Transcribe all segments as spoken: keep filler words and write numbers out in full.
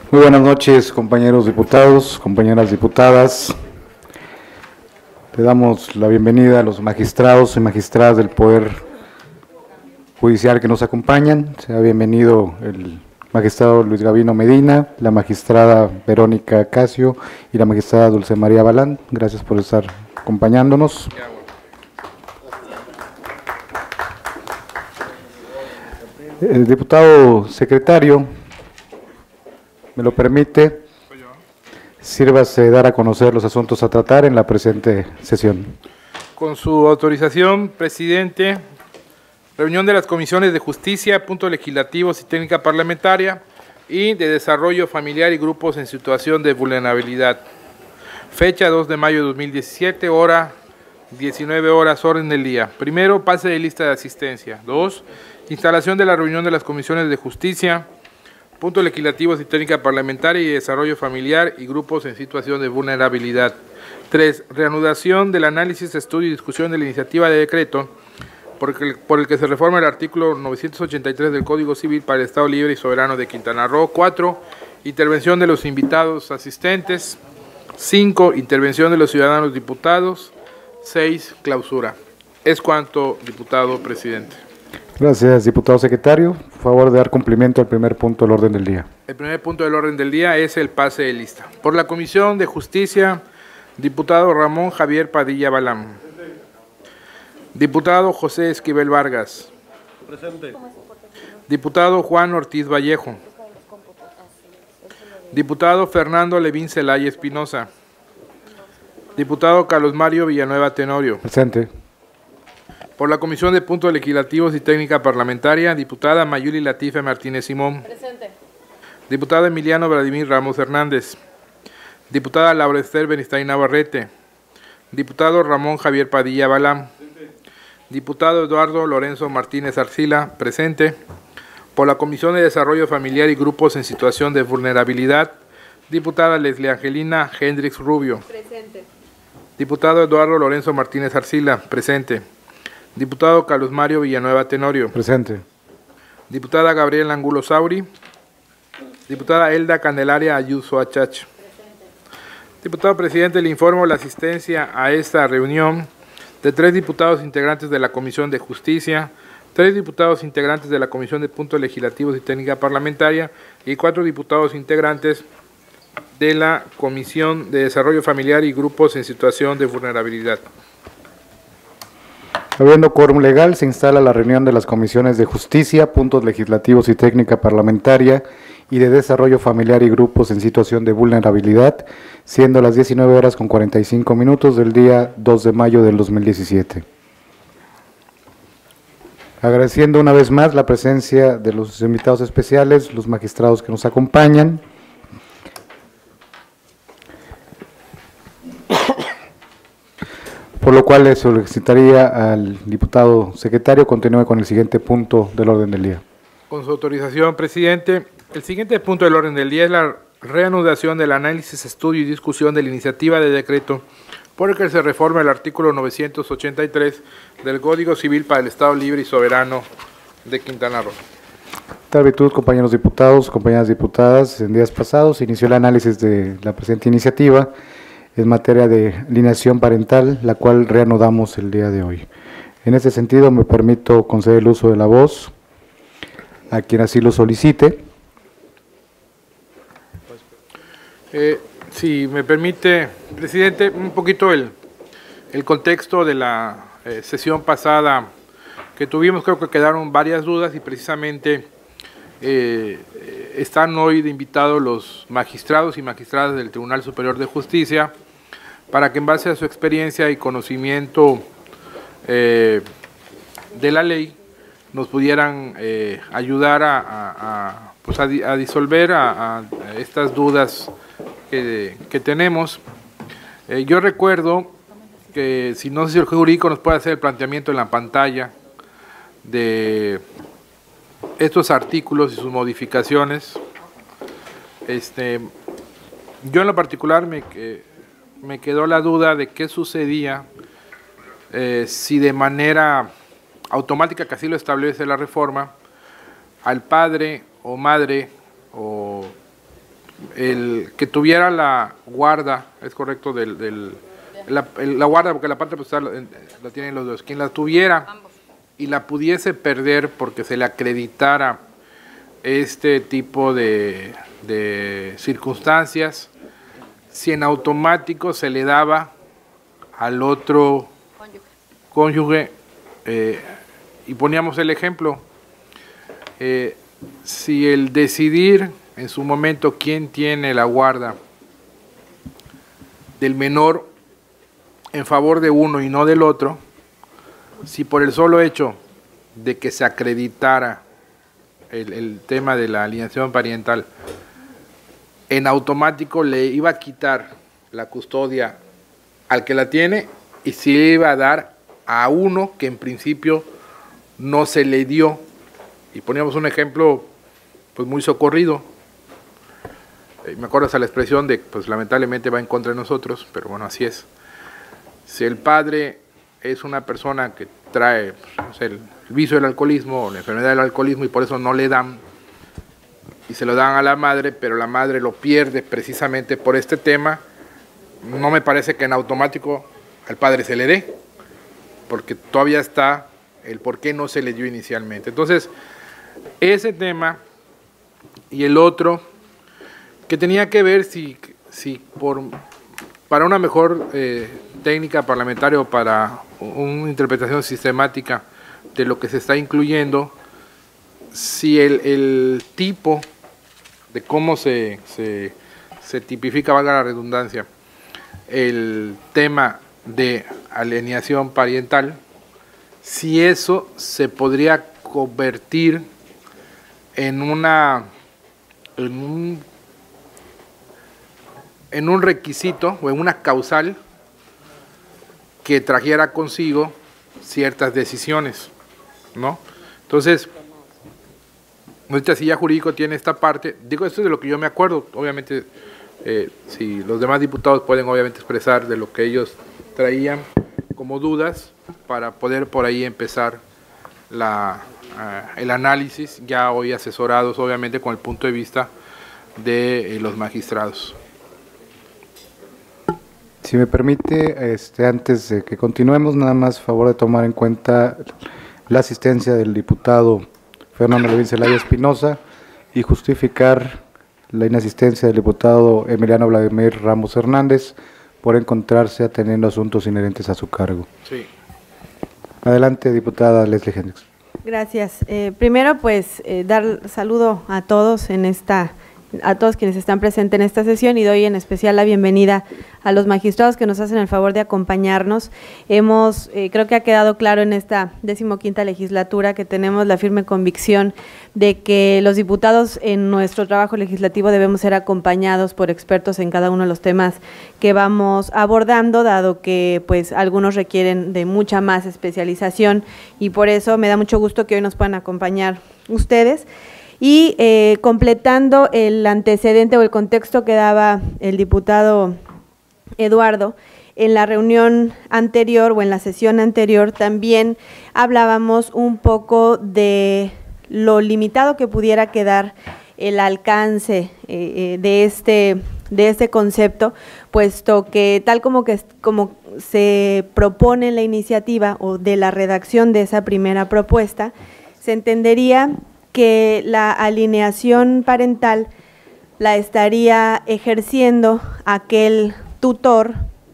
Muy buenas noches, compañeros diputados, compañeras diputadas. Le damos la bienvenida a los magistrados y magistradas del Poder Judicial que nos acompañan. Sea bienvenido el magistrado Luis Gavino Medina, la magistrada Verónica Casio y la magistrada Dulce María Balán. Gracias por estar acompañándonos. El diputado secretario, me lo permite, sírvase dar a conocer los asuntos a tratar en la presente sesión. Con su autorización, presidente, reunión de las comisiones de Justicia, puntos legislativos y técnica parlamentaria y de Desarrollo Familiar y grupos en situación de vulnerabilidad. Fecha dos de mayo de dos mil diecisiete, hora diecinueve horas, orden del día. Primero, pase de lista de asistencia. Dos, instalación de la reunión de las comisiones de Justicia, puntos legislativos y técnica parlamentaria y desarrollo familiar y grupos en situación de vulnerabilidad. Tres, reanudación del análisis, estudio y discusión de la iniciativa de decreto por el, por el que se reforma el artículo novecientos ochenta y tres del Código Civil para el Estado Libre y Soberano de Quintana Roo. Cuatro, intervención de los invitados asistentes. Cinco, intervención de los ciudadanos diputados. Seis, clausura. Es cuanto, diputado presidente. Gracias, diputado secretario. Por favor, de dar cumplimiento al primer punto del orden del día. El primer punto del orden del día es el pase de lista. Por la Comisión de Justicia, diputado Ramón Javier Padilla Balán. Diputado José Esquivel Vargas. Presente. Diputado Juan Ortiz Vallejo. Diputado Fernando Levín Celaya Espinosa. Diputado Carlos Mario Villanueva Tenorio. Presente. Por la Comisión de Puntos Legislativos y Técnica Parlamentaria, diputada Mayuli Latife Martínez Simón. Presente. Diputado Emiliano Vladimir Ramos Hernández. Diputada Laura Esther Benistain Navarrete. Diputado Ramón Javier Padilla Balán. Diputado Eduardo Lorenzo Martínez Arcila, presente. Por la Comisión de Desarrollo Familiar y Grupos en Situación de Vulnerabilidad, diputada Leslie Angelina Hendrix Rubio. Presente. Diputado Eduardo Lorenzo Martínez Arcila, presente. Diputado Carlos Mario Villanueva Tenorio. Presente. Diputada Gabriela Angulo Sauri. Diputada Elda Candelaria Ayuso Achach. Diputado presidente, le informo la asistencia a esta reunión de tres diputados integrantes de la Comisión de Justicia, tres diputados integrantes de la Comisión de Puntos Legislativos y Técnica Parlamentaria y cuatro diputados integrantes de la Comisión de Desarrollo Familiar y Grupos en Situación de Vulnerabilidad. Habiendo quórum legal, se instala la reunión de las comisiones de Justicia, puntos legislativos y técnica parlamentaria y de Desarrollo Familiar y grupos en situación de vulnerabilidad, siendo las diecinueve horas con cuarenta y cinco minutos del día dos de mayo del dos mil diecisiete. Agradeciendo una vez más la presencia de los invitados especiales, los magistrados que nos acompañan. Por lo cual le solicitaría al diputado secretario continúe con el siguiente punto del orden del día. Con su autorización, presidente, el siguiente punto del orden del día es la reanudación del análisis, estudio y discusión de la iniciativa de decreto por el que se reforma el artículo novecientos ochenta y tres del Código Civil para el Estado Libre y Soberano de Quintana Roo. Tal virtud, compañeros diputados, compañeras diputadas, en días pasados inició el análisis de la presente iniciativa en materia de alineación parental, la cual reanudamos el día de hoy. En este sentido, me permito conceder el uso de la voz a quien así lo solicite. Eh, si me permite, presidente, un poquito el, el contexto de la eh, sesión pasada que tuvimos, creo que quedaron varias dudas y precisamente eh, están hoy de invitados los magistrados y magistradas del Tribunal Superior de Justicia para que en base a su experiencia y conocimiento eh, de la ley nos pudieran eh, ayudar a, a, a, pues a, a disolver a, a estas dudas que, que tenemos. Eh, yo recuerdo que, si no sé si el jurídico nos puede hacer el planteamiento en la pantalla de estos artículos y sus modificaciones. Este, yo en lo particular me, eh, me quedó la duda de qué sucedía eh, si de manera automática, que así lo establece la reforma, al padre o madre o el que tuviera la guarda, es correcto, del, del la, la guarda, porque la parte postal la tienen los dos, quien la tuviera y la pudiese perder porque se le acreditara este tipo de, de circunstancias, si en automático se le daba al otro cónyuge, eh, y poníamos el ejemplo, eh, si el decidir en su momento quién tiene la guarda del menor en favor de uno y no del otro, si por el solo hecho de que se acreditara el, el tema de la alienación parental, en automático le iba a quitar la custodia al que la tiene y se le iba a dar a uno que en principio no se le dio. Y poníamos un ejemplo pues muy socorrido. Eh, me acuerdo hasta la expresión de, pues lamentablemente va en contra de nosotros, pero bueno, así es. Si el padre es una persona que trae pues, no sé, el vicio del alcoholismo o la enfermedad del alcoholismo y por eso no le dan, y se lo dan a la madre, pero la madre lo pierde precisamente por este tema, no me parece que en automático al padre se le dé, porque todavía está el por qué no se le dio inicialmente. Entonces, ese tema y el otro, que tenía que ver si, si por, para una mejor eh, técnica parlamentaria o para una interpretación sistemática de lo que se está incluyendo, si el, el tipo de cómo se, se, se tipifica, valga la redundancia, el tema de alienación parental, si eso se podría convertir en una en un, en un requisito o en una causal que trajera consigo ciertas decisiones, ¿no? Entonces, nuestra silla jurídico tiene esta parte, digo, esto es de lo que yo me acuerdo, obviamente, eh, si los demás diputados pueden obviamente expresar de lo que ellos traían como dudas para poder por ahí empezar la, uh, el análisis, ya hoy asesorados obviamente con el punto de vista de eh, los magistrados. Si me permite, este, antes de que continuemos, nada más favor de tomar en cuenta la asistencia del diputado Fernando Levin Zelaya Espinosa y justificar la inasistencia del diputado Emiliano Vladimir Ramos Hernández por encontrarse atendiendo asuntos inherentes a su cargo. Sí. Adelante, diputada Leslie Hendricks. Gracias. Eh, primero, pues, eh, dar saludo a todos en esta a todos quienes están presentes en esta sesión y doy en especial la bienvenida a los magistrados que nos hacen el favor de acompañarnos. Hemos, eh, creo que ha quedado claro en esta decimoquinta legislatura que tenemos la firme convicción de que los diputados en nuestro trabajo legislativo debemos ser acompañados por expertos en cada uno de los temas que vamos abordando, dado que pues algunos requieren de mucha más especialización y por eso me da mucho gusto que hoy nos puedan acompañar ustedes. Y eh, completando el antecedente o el contexto que daba el diputado Eduardo, en la reunión anterior o en la sesión anterior también hablábamos un poco de lo limitado que pudiera quedar el alcance eh, de, este, de este concepto, puesto que tal como, que, como se propone en la iniciativa o de la redacción de esa primera propuesta, se entendería que la alineación parental la estaría ejerciendo aquel tutor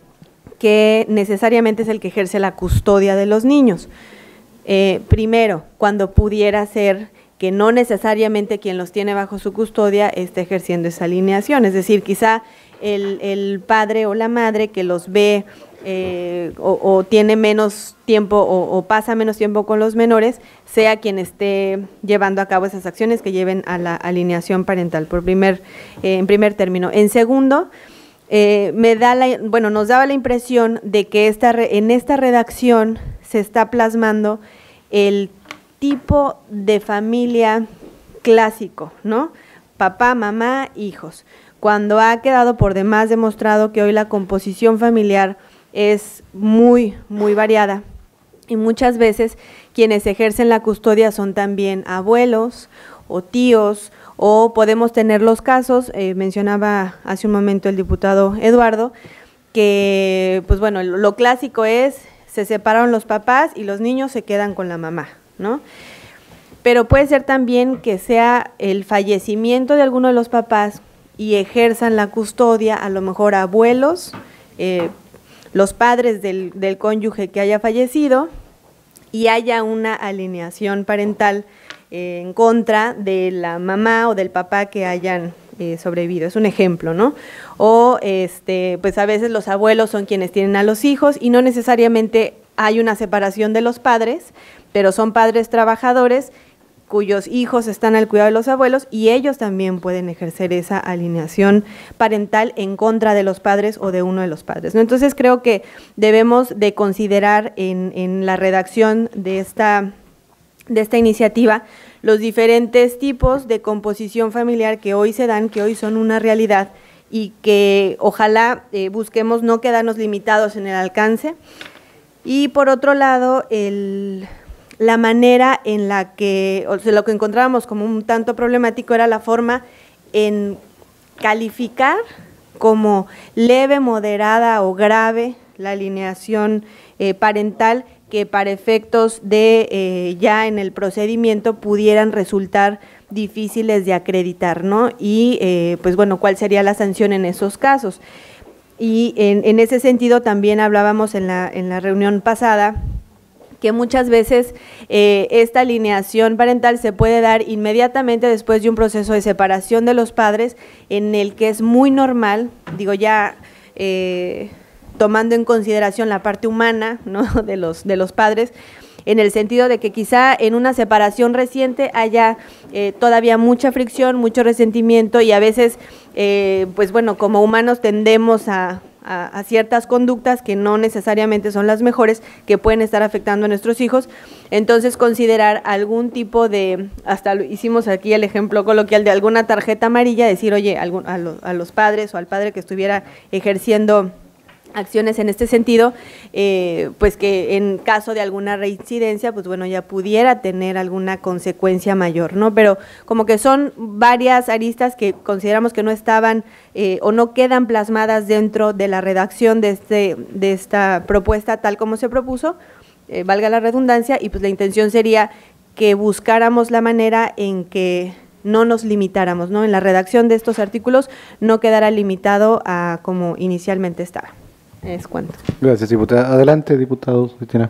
que necesariamente es el que ejerce la custodia de los niños. Eh, primero, cuando pudiera ser que no necesariamente quien los tiene bajo su custodia esté ejerciendo esa alineación, es decir, quizá el, el padre o la madre que los ve Eh, o, o tiene menos tiempo o, o pasa menos tiempo con los menores, sea quien esté llevando a cabo esas acciones que lleven a la alineación parental, por primer, eh, en primer término. En segundo, eh, me da la, bueno, nos daba la impresión de que esta, en esta redacción se está plasmando el tipo de familia clásico, ¿no? Papá, mamá, hijos, cuando ha quedado por demás demostrado que hoy la composición familiar es muy, muy variada y muchas veces quienes ejercen la custodia son también abuelos o tíos, o podemos tener los casos, eh, mencionaba hace un momento el diputado Eduardo, que pues bueno, lo clásico es, se separaron los papás y los niños se quedan con la mamá, ¿no? Pero puede ser también que sea el fallecimiento de alguno de los papás y ejerzan la custodia, a lo mejor abuelos, eh, los padres del, del cónyuge que haya fallecido, y haya una alineación parental eh, en contra de la mamá o del papá que hayan eh, sobrevivido. Es un ejemplo, ¿no? O este, pues a veces los abuelos son quienes tienen a los hijos y no necesariamente hay una separación de los padres, pero son padres trabajadores cuyos hijos están al cuidado de los abuelos y ellos también pueden ejercer esa alineación parental en contra de los padres o de uno de los padres, ¿no? Entonces creo que debemos de considerar en, en la redacción de esta, de esta iniciativa los diferentes tipos de composición familiar que hoy se dan, que hoy son una realidad y que ojalá eh, busquemos no quedarnos limitados en el alcance. Y por otro lado, el... la manera en la que, o sea, lo que encontrábamos como un tanto problemático era la forma en calificar como leve, moderada o grave la alineación eh, parental que para efectos de eh, ya en el procedimiento pudieran resultar difíciles de acreditar, ¿no? Y eh, pues bueno, ¿cuál sería la sanción en esos casos? Y en, en ese sentido también hablábamos en la, en la reunión pasada que muchas veces eh, esta alineación parental se puede dar inmediatamente después de un proceso de separación de los padres, en el que es muy normal, digo ya eh, tomando en consideración la parte humana, ¿no?, de los, de los padres, en el sentido de que quizá en una separación reciente haya eh, todavía mucha fricción, mucho resentimiento y a veces, eh, pues bueno, como humanos tendemos a… A, a ciertas conductas que no necesariamente son las mejores, que pueden estar afectando a nuestros hijos. Entonces considerar algún tipo de, hasta lo, hicimos aquí el ejemplo coloquial de alguna tarjeta amarilla, decir, oye, algún, a, lo, a los padres o al padre que estuviera ejerciendo acciones en este sentido, eh, pues que en caso de alguna reincidencia, pues bueno, ya pudiera tener alguna consecuencia mayor, ¿no? Pero como que son varias aristas que consideramos que no estaban eh, o no quedan plasmadas dentro de la redacción de, este, de esta propuesta tal como se propuso, eh, valga la redundancia, y pues la intención sería que buscáramos la manera en que no nos limitáramos, ¿no? En la redacción de estos artículos no quedara limitado a como inicialmente estaba. Es cuanto. Gracias, diputada. Adelante, diputado Cetina.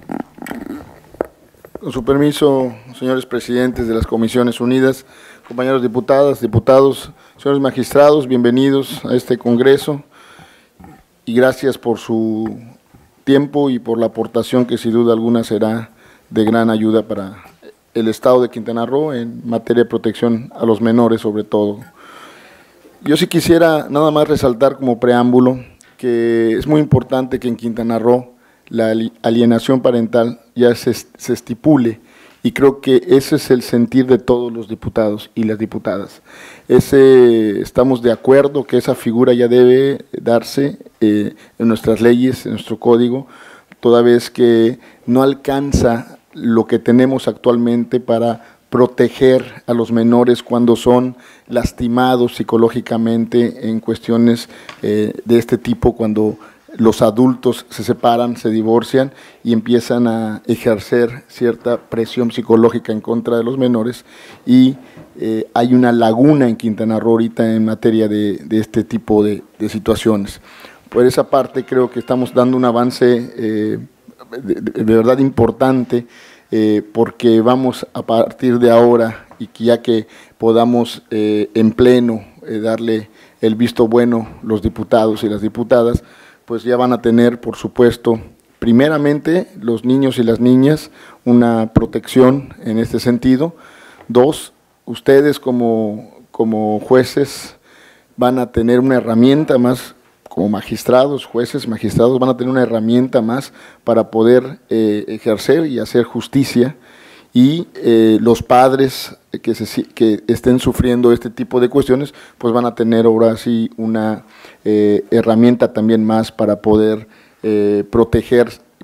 Con su permiso, señores presidentes de las Comisiones Unidas, compañeros diputadas, diputados, señores magistrados, bienvenidos a este congreso y gracias por su tiempo y por la aportación que sin duda alguna será de gran ayuda para el Estado de Quintana Roo en materia de protección a los menores sobre todo. Yo sí quisiera nada más resaltar como preámbulo que es muy importante que en Quintana Roo la alienación parental ya se, se estipule y creo que ese es el sentir de todos los diputados y las diputadas. Ese, estamos de acuerdo que esa figura ya debe darse eh, en nuestras leyes, en nuestro código, toda vez que no alcanza lo que tenemos actualmente para proteger a los menores cuando son lastimados psicológicamente en cuestiones eh, de este tipo, cuando los adultos se separan, se divorcian y empiezan a ejercer cierta presión psicológica en contra de los menores y eh, hay una laguna en Quintana Roo ahorita en materia de, de este tipo de, de situaciones. Por esa parte creo que estamos dando un avance eh, de, de verdad importante, Eh, porque vamos a partir de ahora y que ya que podamos eh, en pleno eh, darle el visto bueno los diputados y las diputadas, pues ya van a tener, por supuesto, primeramente los niños y las niñas una protección en este sentido. Dos, ustedes como, como jueces van a tener una herramienta más, como magistrados, jueces, magistrados, van a tener una herramienta más para poder eh, ejercer y hacer justicia y eh, los padres que, se, que estén sufriendo este tipo de cuestiones, pues van a tener ahora sí una eh, herramienta también más para poder eh, proteger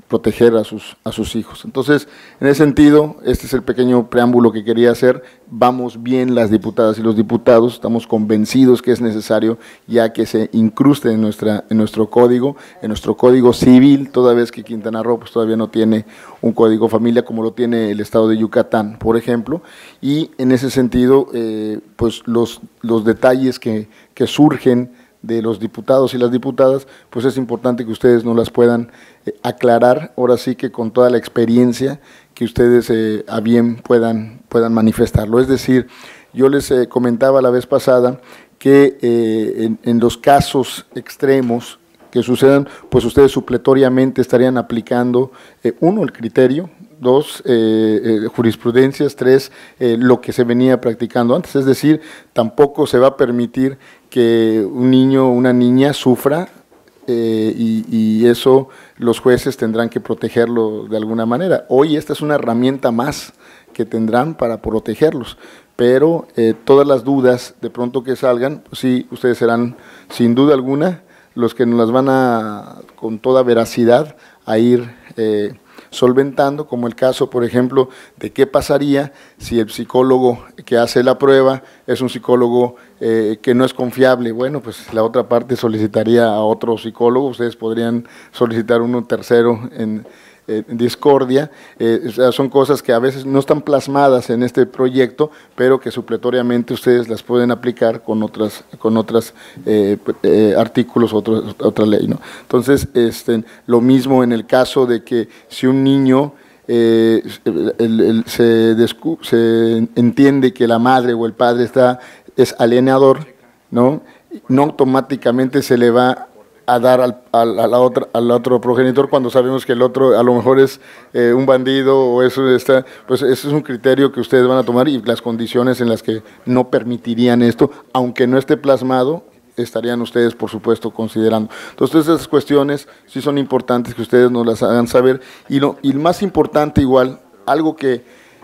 proteger a sus, a sus hijos. Entonces, en ese sentido, este es el pequeño preámbulo que quería hacer. Vamos bien las diputadas y los diputados, estamos convencidos que es necesario ya que se incruste en, nuestra, en nuestro código, en nuestro código civil, toda vez que Quintana Roo pues, todavía no tiene un código familia como lo tiene el estado de Yucatán, por ejemplo, y en ese sentido, eh, pues los, los detalles que, que surgen de los diputados y las diputadas, pues es importante que ustedes nos las puedan eh, aclarar, ahora sí que con toda la experiencia que ustedes eh, a bien puedan, puedan manifestarlo. Es decir, yo les eh, comentaba la vez pasada que eh, en, en los casos extremos que sucedan, pues ustedes supletoriamente estarían aplicando, eh, uno, el criterio, dos, eh, eh, jurisprudencias, tres, eh, lo que se venía practicando antes, es decir, tampoco se va a permitir que un niño o una niña sufra eh, y, y eso los jueces tendrán que protegerlo de alguna manera. Hoy esta es una herramienta más que tendrán para protegerlos, pero eh, todas las dudas de pronto que salgan, pues sí, ustedes serán sin duda alguna los que nos las van a, con toda veracidad, a ir eh, solventando, como el caso, por ejemplo, de qué pasaría si el psicólogo que hace la prueba es un psicólogo eh, que no es confiable. Bueno, pues la otra parte solicitaría a otro psicólogo, ustedes podrían solicitar uno tercero en, en discordia. Eh, o sea, son cosas que a veces no están plasmadas en este proyecto, pero que supletoriamente ustedes las pueden aplicar con otras con otras eh, eh, artículos, otros, otra ley, ¿no? Entonces, este, lo mismo en el caso de que si un niño eh, el, el, se, descu se entiende que la madre o el padre está es alienador, ¿no? No automáticamente se le va a dar al, al, a la otra, al otro progenitor cuando sabemos que el otro a lo mejor es eh, un bandido o eso está, pues ese es un criterio que ustedes van a tomar y las condiciones en las que no permitirían esto, aunque no esté plasmado, estarían ustedes por supuesto considerando. Entonces esas cuestiones sí son importantes que ustedes nos las hagan saber y lo y más importante igual, algo que,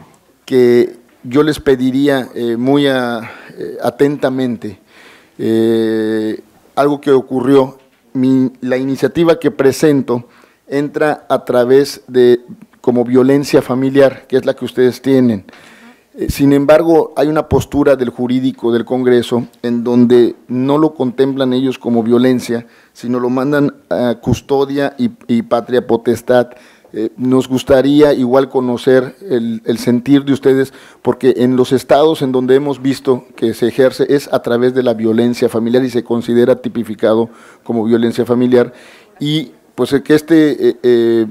que yo les pediría eh, muy a, eh, atentamente, eh, algo que ocurrió. Mi, la iniciativa que presento entra a través de como violencia familiar, que es la que ustedes tienen. Eh, sin embargo, hay una postura del jurídico del Congreso en donde no lo contemplan ellos como violencia, sino lo mandan a custodia y, y patria potestad. Eh, nos gustaría igual conocer el, el sentir de ustedes, porque en los estados en donde hemos visto que se ejerce es a través de la violencia familiar y se considera tipificado como violencia familiar, y pues que este, eh, eh,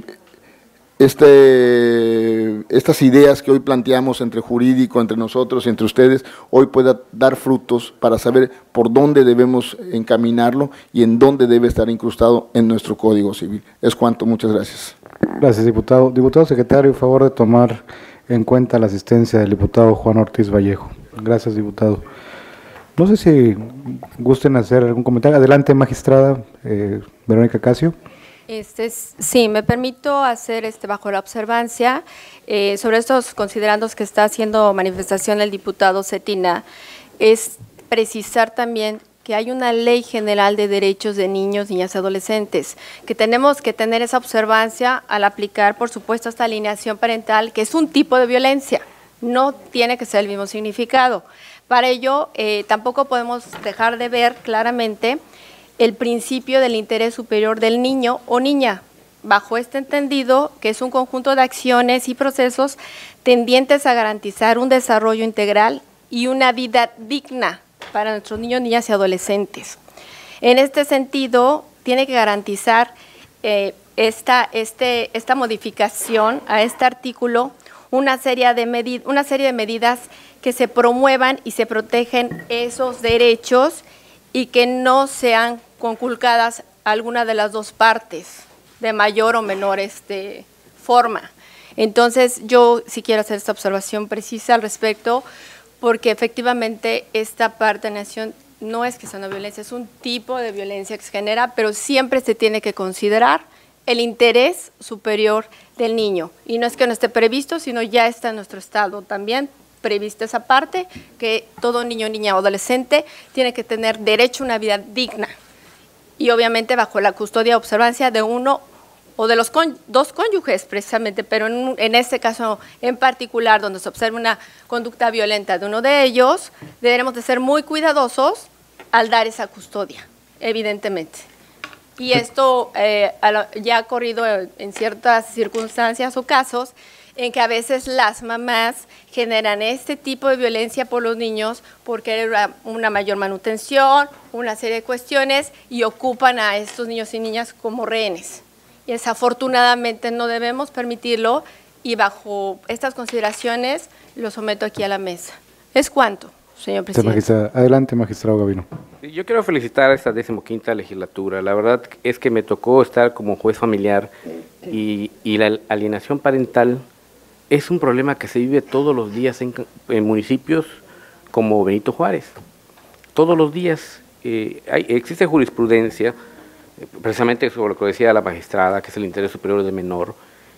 este, estas ideas que hoy planteamos entre jurídico, entre nosotros y entre ustedes, hoy pueda dar frutos para saber por dónde debemos encaminarlo y en dónde debe estar incrustado en nuestro Código Civil. Es cuanto, muchas gracias. Gracias, diputado. Diputado secretario, favor de tomar en cuenta la asistencia del diputado Juan Ortiz Vallejo. Gracias, diputado. No sé si gusten hacer algún comentario. Adelante, magistrada eh, Verónica Casio. Este, sí, me permito hacer este bajo la observancia eh, sobre estos considerandos que está haciendo manifestación el diputado Cetina, es precisar también que hay una ley general de derechos de niños, niñas y adolescentes, que tenemos que tener esa observancia al aplicar, por supuesto, esta alineación parental, que es un tipo de violencia, no tiene que ser el mismo significado. Para ello, eh, tampoco podemos dejar de ver claramente el principio del interés superior del niño o niña, bajo este entendido que es un conjunto de acciones y procesos tendientes a garantizar un desarrollo integral y una vida digna para nuestros niños, niñas y adolescentes. En este sentido, tiene que garantizar eh, esta, este, esta modificación a este artículo una serie, de medid una serie de medidas que se promuevan y se protegen esos derechos y que no sean conculcadas alguna de las dos partes de mayor o menor este, forma. Entonces, yo sí quiero hacer esta observación precisa al respecto, porque efectivamente esta parte de nación no es que sea una violencia, es un tipo de violencia que se genera, pero siempre se tiene que considerar el interés superior del niño. Y no es que no esté previsto, sino ya está en nuestro Estado también prevista esa parte, que todo niño, niña o adolescente tiene que tener derecho a una vida digna. Y obviamente bajo la custodia y observancia de uno o de los con, dos cónyuges precisamente, pero en, en este caso en particular, donde se observa una conducta violenta de uno de ellos, deberemos de ser muy cuidadosos al dar esa custodia, evidentemente. Y esto eh, ya ha ocurrido en ciertas circunstancias o casos en que a veces las mamás generan este tipo de violencia por los niños por querer una mayor manutención, una serie de cuestiones, y ocupan a estos niños y niñas como rehenes. Y desafortunadamente no debemos permitirlo, y bajo estas consideraciones lo someto aquí a la mesa. ¿Es cuánto, señor presidente? Adelante, magistrado Gavino. Yo quiero felicitar a esta decimoquinta legislatura. La verdad es que me tocó estar como juez familiar y, y la alienación parental es un problema que se vive todos los días en, en municipios como Benito Juárez. Todos los días eh, hay, existe jurisprudencia, eh, precisamente sobre lo que decía la magistrada, que es el interés superior del menor,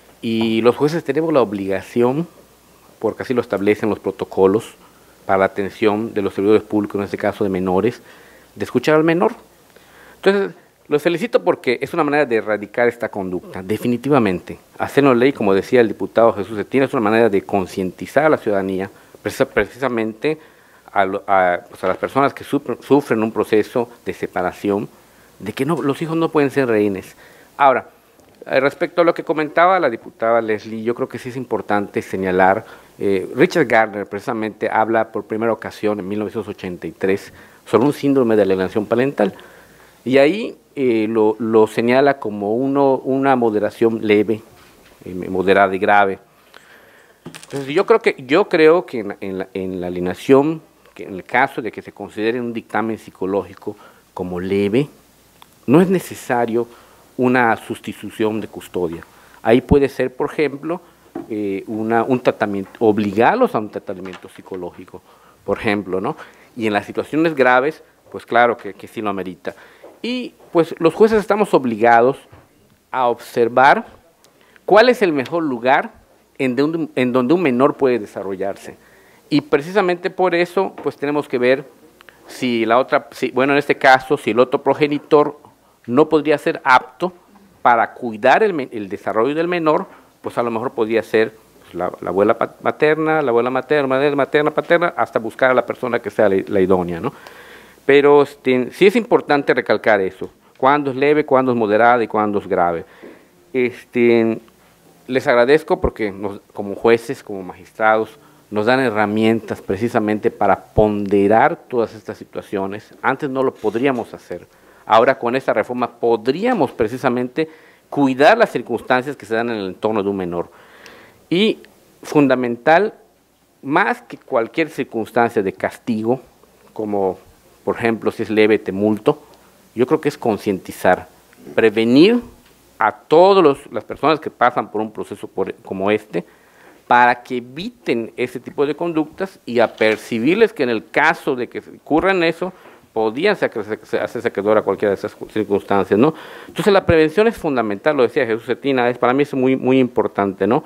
y los jueces tenemos la obligación, porque así lo establecen los protocolos para la atención de los servidores públicos, en este caso de menores, de escuchar al menor. Entonces, los felicito porque es una manera de erradicar esta conducta, definitivamente. Hacerlo ley, como decía el diputado Jesús Cetina, es una manera de concientizar a la ciudadanía, precisamente a, a, pues a las personas que sufren, sufren un proceso de separación, de que no, los hijos no pueden ser rehenes. Ahora, respecto a lo que comentaba la diputada Leslie, yo creo que sí es importante señalar, eh, Richard Gardner precisamente habla por primera ocasión en mil novecientos ochenta y tres sobre un síndrome de alienación parental, y ahí eh, lo, lo señala como uno, una moderación leve, eh, moderada y grave. Entonces yo creo que, yo creo que en, en, la, en la alienación, que en el caso de que se considere un dictamen psicológico como leve, no es necesario una sustitución de custodia. Ahí puede ser, por ejemplo, eh, una, un tratamiento, obligarlos a un tratamiento psicológico, por ejemplo, ¿no? Y en las situaciones graves, pues claro que, que sí lo amerita. Y pues los jueces estamos obligados a observar cuál es el mejor lugar en, de un, en donde un menor puede desarrollarse. Y precisamente por eso, pues tenemos que ver si la otra, si, bueno, en este caso, si el otro progenitor no podría ser apto para cuidar el, el desarrollo del menor, pues a lo mejor podría ser La, la abuela materna, la abuela materna, materna, paterna, hasta buscar a la persona que sea la, la idónea, ¿no? Pero este, sí es importante recalcar eso, cuándo es leve, cuándo es moderada y cuándo es grave. Este, les agradezco porque nos, como jueces, como magistrados, nos dan herramientas precisamente para ponderar todas estas situaciones. Antes no lo podríamos hacer. Ahora con esta reforma podríamos precisamente cuidar las circunstancias que se dan en el entorno de un menor. Y fundamental, más que cualquier circunstancia de castigo, como por ejemplo si es leve te multo, yo creo que es concientizar, prevenir a todas las personas que pasan por un proceso por, como este, para que eviten ese tipo de conductas y apercibirles que en el caso de que ocurran eso, podían hacerse acreedor a cualquiera de esas circunstancias, ¿no? Entonces la prevención es fundamental, lo decía Jesús Cetina, es, para mí es muy, muy importante, ¿no?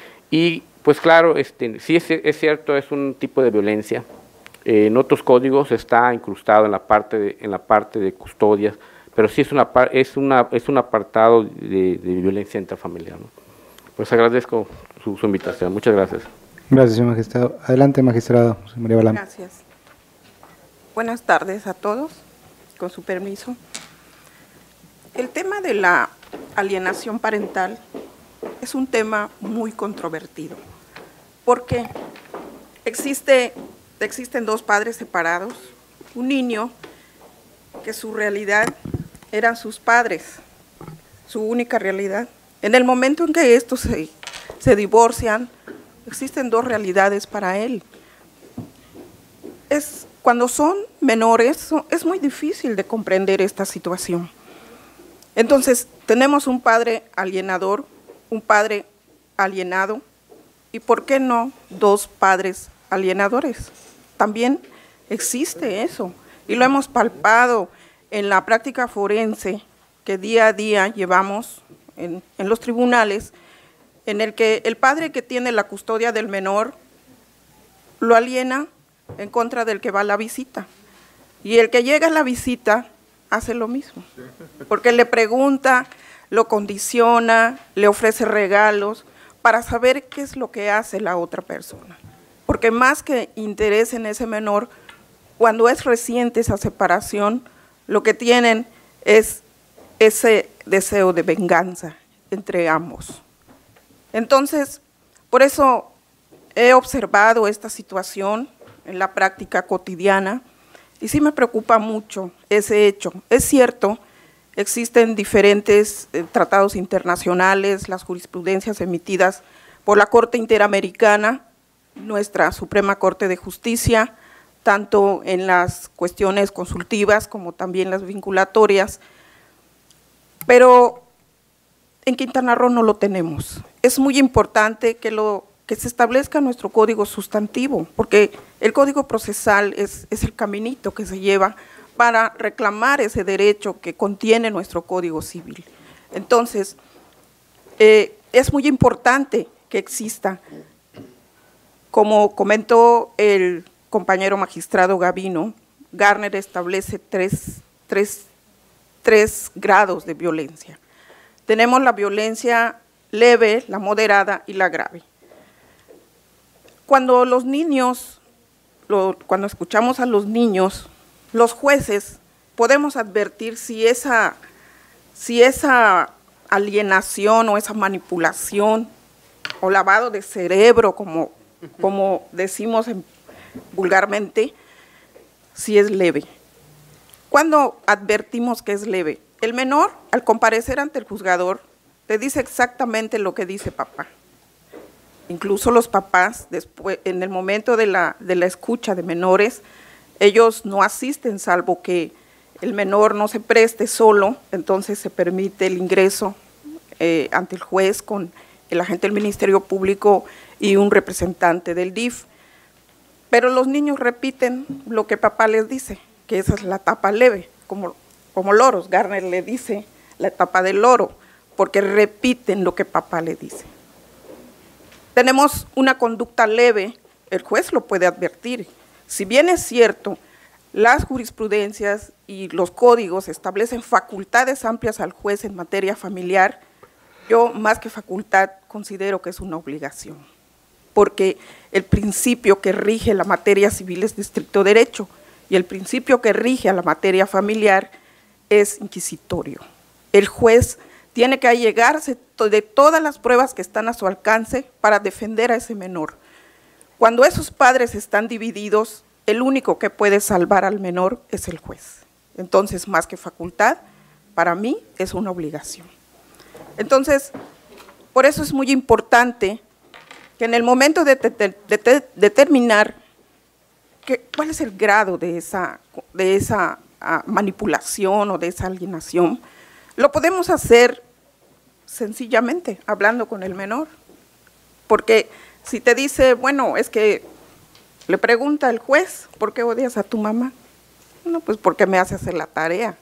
Y pues claro, este, sí es, es cierto, es un tipo de violencia. Eh, en otros códigos está incrustado en la parte de, en la parte de custodias, pero sí es, una, es, una, es un apartado de, de violencia intrafamiliar, ¿no? Pues agradezco su, su invitación. Muchas gracias. Gracias, señor magistrado. Adelante, magistrada María Balán. Gracias. Buenas tardes a todos, con su permiso. El tema de la alienación parental es un tema muy controvertido, porque existe, existen dos padres separados, un niño que su realidad eran sus padres, su única realidad. En el momento en que estos se, se divorcian, existen dos realidades para él. Es, cuando son menores, es muy difícil de comprender esta situación. Entonces, tenemos un padre alienador, un padre alienado, y ¿por qué no dos padres alienadores? También existe eso, y lo hemos palpado en la práctica forense que día a día llevamos en, en los tribunales, en el que el padre que tiene la custodia del menor lo aliena en contra del que va a la visita, y el que llega a la visita hace lo mismo, porque le pregunta lo condiciona, le ofrece regalos para saber qué es lo que hace la otra persona. Porque más que interés en ese menor, cuando es reciente esa separación, lo que tienen es ese deseo de venganza entre ambos. Entonces, por eso he observado esta situación en la práctica cotidiana y sí me preocupa mucho ese hecho. Es cierto, existen diferentes eh, tratados internacionales, las jurisprudencias emitidas por la Corte Interamericana, nuestra Suprema Corte de Justicia, tanto en las cuestiones consultivas como también las vinculatorias, pero en Quintana Roo no lo tenemos. Es muy importante que, lo, que se establezca nuestro código sustantivo, porque el código procesal es, es el caminito que se lleva para reclamar ese derecho que contiene nuestro Código Civil. Entonces, eh, es muy importante que exista, como comentó el compañero magistrado Gavino, Garner establece tres, tres, tres grados de violencia. Tenemos la violencia leve, la moderada y la grave. Cuando los niños, lo, cuando escuchamos a los niños, los jueces podemos advertir si esa, si esa alienación o esa manipulación o lavado de cerebro, como, como decimos en, vulgarmente, si es leve. ¿Cuándo advertimos que es leve? El menor, al comparecer ante el juzgador, te dice exactamente lo que dice papá. Incluso los papás, después, en el momento de la, de la escucha de menores, ellos no asisten, salvo que el menor no se preste solo, entonces se permite el ingreso eh, ante el juez con el agente del Ministerio Público y un representante del D I F. Pero los niños repiten lo que papá les dice, que esa es la etapa leve, como, como loros. Garner le dice la etapa del loro, porque repiten lo que papá le dice. Tenemos una conducta leve, el juez lo puede advertir. Si bien es cierto, las jurisprudencias y los códigos establecen facultades amplias al juez en materia familiar, yo más que facultad considero que es una obligación, porque el principio que rige la materia civil es de estricto derecho y el principio que rige a la materia familiar es inquisitorio. El juez tiene que allegarse de todas las pruebas que están a su alcance para defender a ese menor. Cuando esos padres están divididos, el único que puede salvar al menor es el juez. Entonces, más que facultad, para mí es una obligación. Entonces, por eso es muy importante que en el momento de, de, de, de determinar que, cuál es el grado de esa, de esa uh, manipulación o de esa alienación, lo podemos hacer sencillamente hablando con el menor. Porque si te dice, bueno, es que le pregunta al juez, ¿por qué odias a tu mamá? No, pues porque me hace hacer la tarea.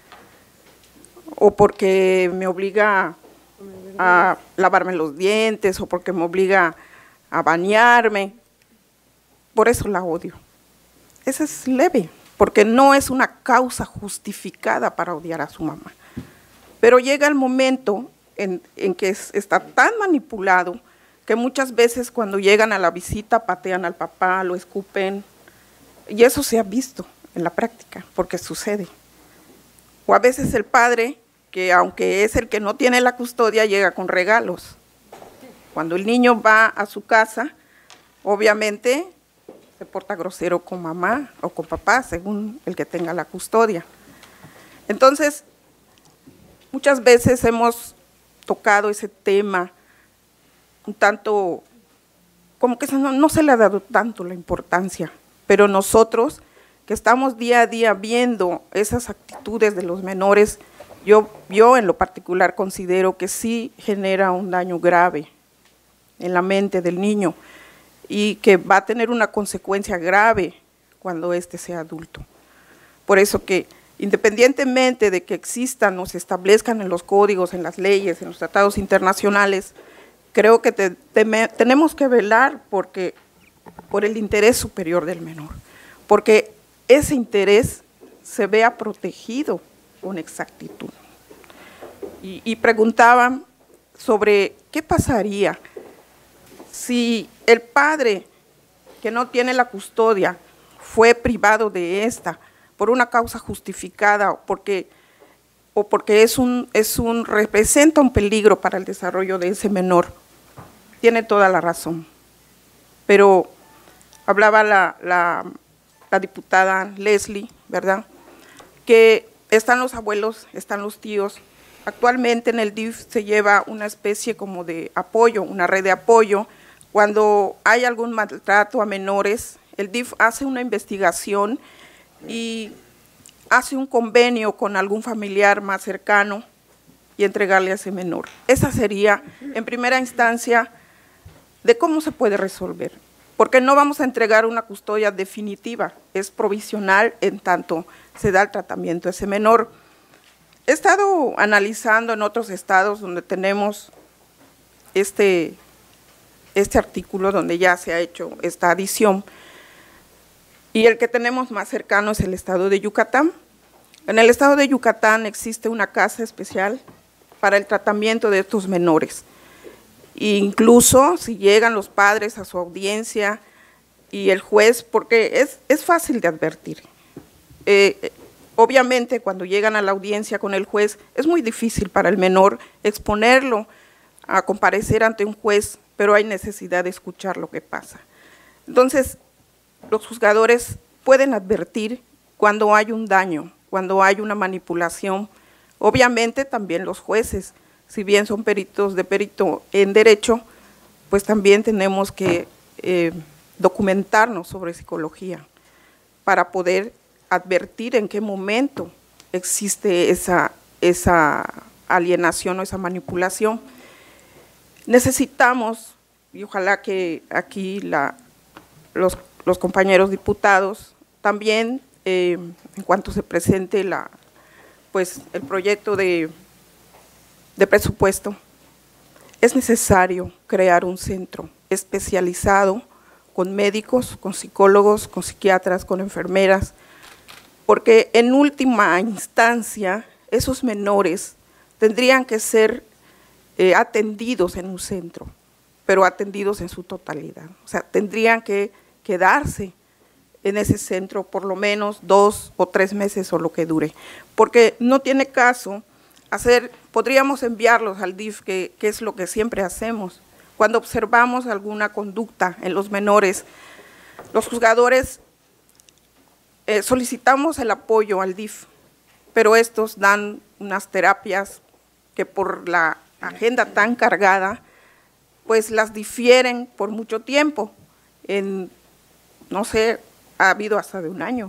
O porque me obliga a lavarme los dientes, o porque me obliga a bañarme. Por eso la odio. Esa es leve, porque no es una causa justificada para odiar a su mamá. Pero llega el momento en, en que es, está tan manipulado que muchas veces cuando llegan a la visita patean al papá, lo escupen, y eso se ha visto en la práctica, porque sucede. O a veces el padre, que aunque es el que no tiene la custodia, llega con regalos. Cuando el niño va a su casa, obviamente se porta grosero con mamá o con papá, según el que tenga la custodia. Entonces, muchas veces hemos tocado ese tema un tanto, como que no, no se le ha dado tanto la importancia, pero nosotros que estamos día a día viendo esas actitudes de los menores, yo, yo en lo particular considero que sí genera un daño grave en la mente del niño y que va a tener una consecuencia grave cuando éste sea adulto. Por eso que independientemente de que existan o se establezcan en los códigos, en las leyes, en los tratados internacionales, creo que te, te, tenemos que velar porque, por el interés superior del menor, porque ese interés se vea protegido con exactitud. y, y preguntaban sobre qué pasaría si el padre que no tiene la custodia fue privado de esta por una causa justificada o porque, o porque es un, es un, representa un peligro para el desarrollo de ese menor. Tiene toda la razón. Pero hablaba la, la, la diputada Leslie, ¿verdad?, que están los abuelos, están los tíos. Actualmente en el D I F se lleva una especie como de apoyo, una red de apoyo. Cuando hay algún maltrato a menores, el D I F hace una investigación y hace un convenio con algún familiar más cercano y entregarle a ese menor. Esa sería, en primera instancia, de cómo se puede resolver. Porque no vamos a entregar una custodia definitiva, es provisional en tanto se da el tratamiento a ese menor. He estado analizando en otros estados donde tenemos este, este artículo, donde ya se ha hecho esta adición, y el que tenemos más cercano es el estado de Yucatán. En el estado de Yucatán existe una casa especial para el tratamiento de estos menores. E incluso si llegan los padres a su audiencia y el juez, porque es, es fácil de advertir. Eh, obviamente cuando llegan a la audiencia con el juez es muy difícil para el menor exponerlo a comparecer ante un juez, pero hay necesidad de escuchar lo que pasa. Entonces, los juzgadores pueden advertir cuando hay un daño, cuando hay una manipulación. Obviamente también los jueces, si bien son peritos de perito en derecho, pues también tenemos que eh, documentarnos sobre psicología para poder advertir en qué momento existe esa, esa alienación o esa manipulación. Necesitamos, y ojalá que aquí la, los, los compañeros diputados también, eh, en cuanto se presente la, pues, el proyecto de de presupuesto, es necesario crear un centro especializado con médicos, con psicólogos, con psiquiatras, con enfermeras, porque en última instancia esos menores tendrían que ser eh, atendidos en un centro, pero atendidos en su totalidad. O sea, tendrían que quedarse en ese centro por lo menos dos o tres meses o lo que dure, porque no tiene caso hacer, podríamos enviarlos al D I F, que, que es lo que siempre hacemos. Cuando observamos alguna conducta en los menores, los juzgadores eh, solicitamos el apoyo al D I F, pero estos dan unas terapias que por la agenda tan cargada, pues las difieren por mucho tiempo. En, no sé, ha habido hasta de un año.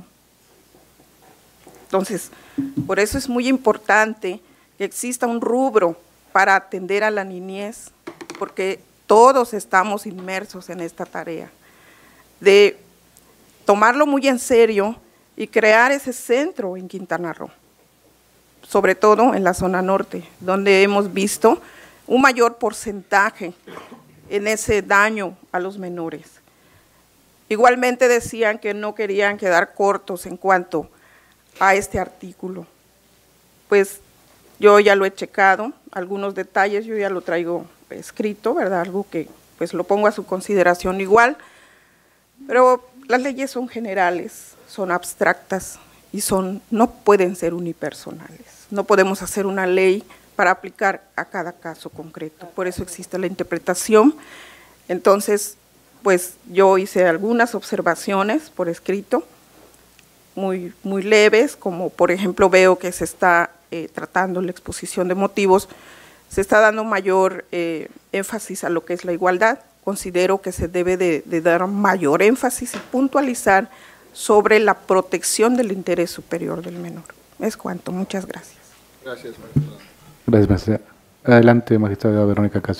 Entonces, por eso es muy importante que exista un rubro para atender a la niñez, porque todos estamos inmersos en esta tarea, de tomarlo muy en serio y crear ese centro en Quintana Roo, sobre todo en la zona norte, donde hemos visto un mayor porcentaje en ese daño a los menores. Igualmente decían que no querían quedar cortos en cuanto a este artículo. Pues yo ya lo he checado, algunos detalles yo ya lo traigo escrito, ¿verdad? Algo que pues lo pongo a su consideración igual, pero las leyes son generales, son abstractas y son, no pueden ser unipersonales. No podemos hacer una ley para aplicar a cada caso concreto, por eso existe la interpretación. Entonces, pues yo hice algunas observaciones por escrito, muy, muy leves, como por ejemplo veo que se está eh, tratando la exposición de motivos, se está dando mayor eh, énfasis a lo que es la igualdad. Considero que se debe de, de dar mayor énfasis y puntualizar sobre la protección del interés superior del menor. Es cuanto, muchas gracias. Gracias, magistrada. Gracias, magistrada. Adelante, magistrada Verónica Casio.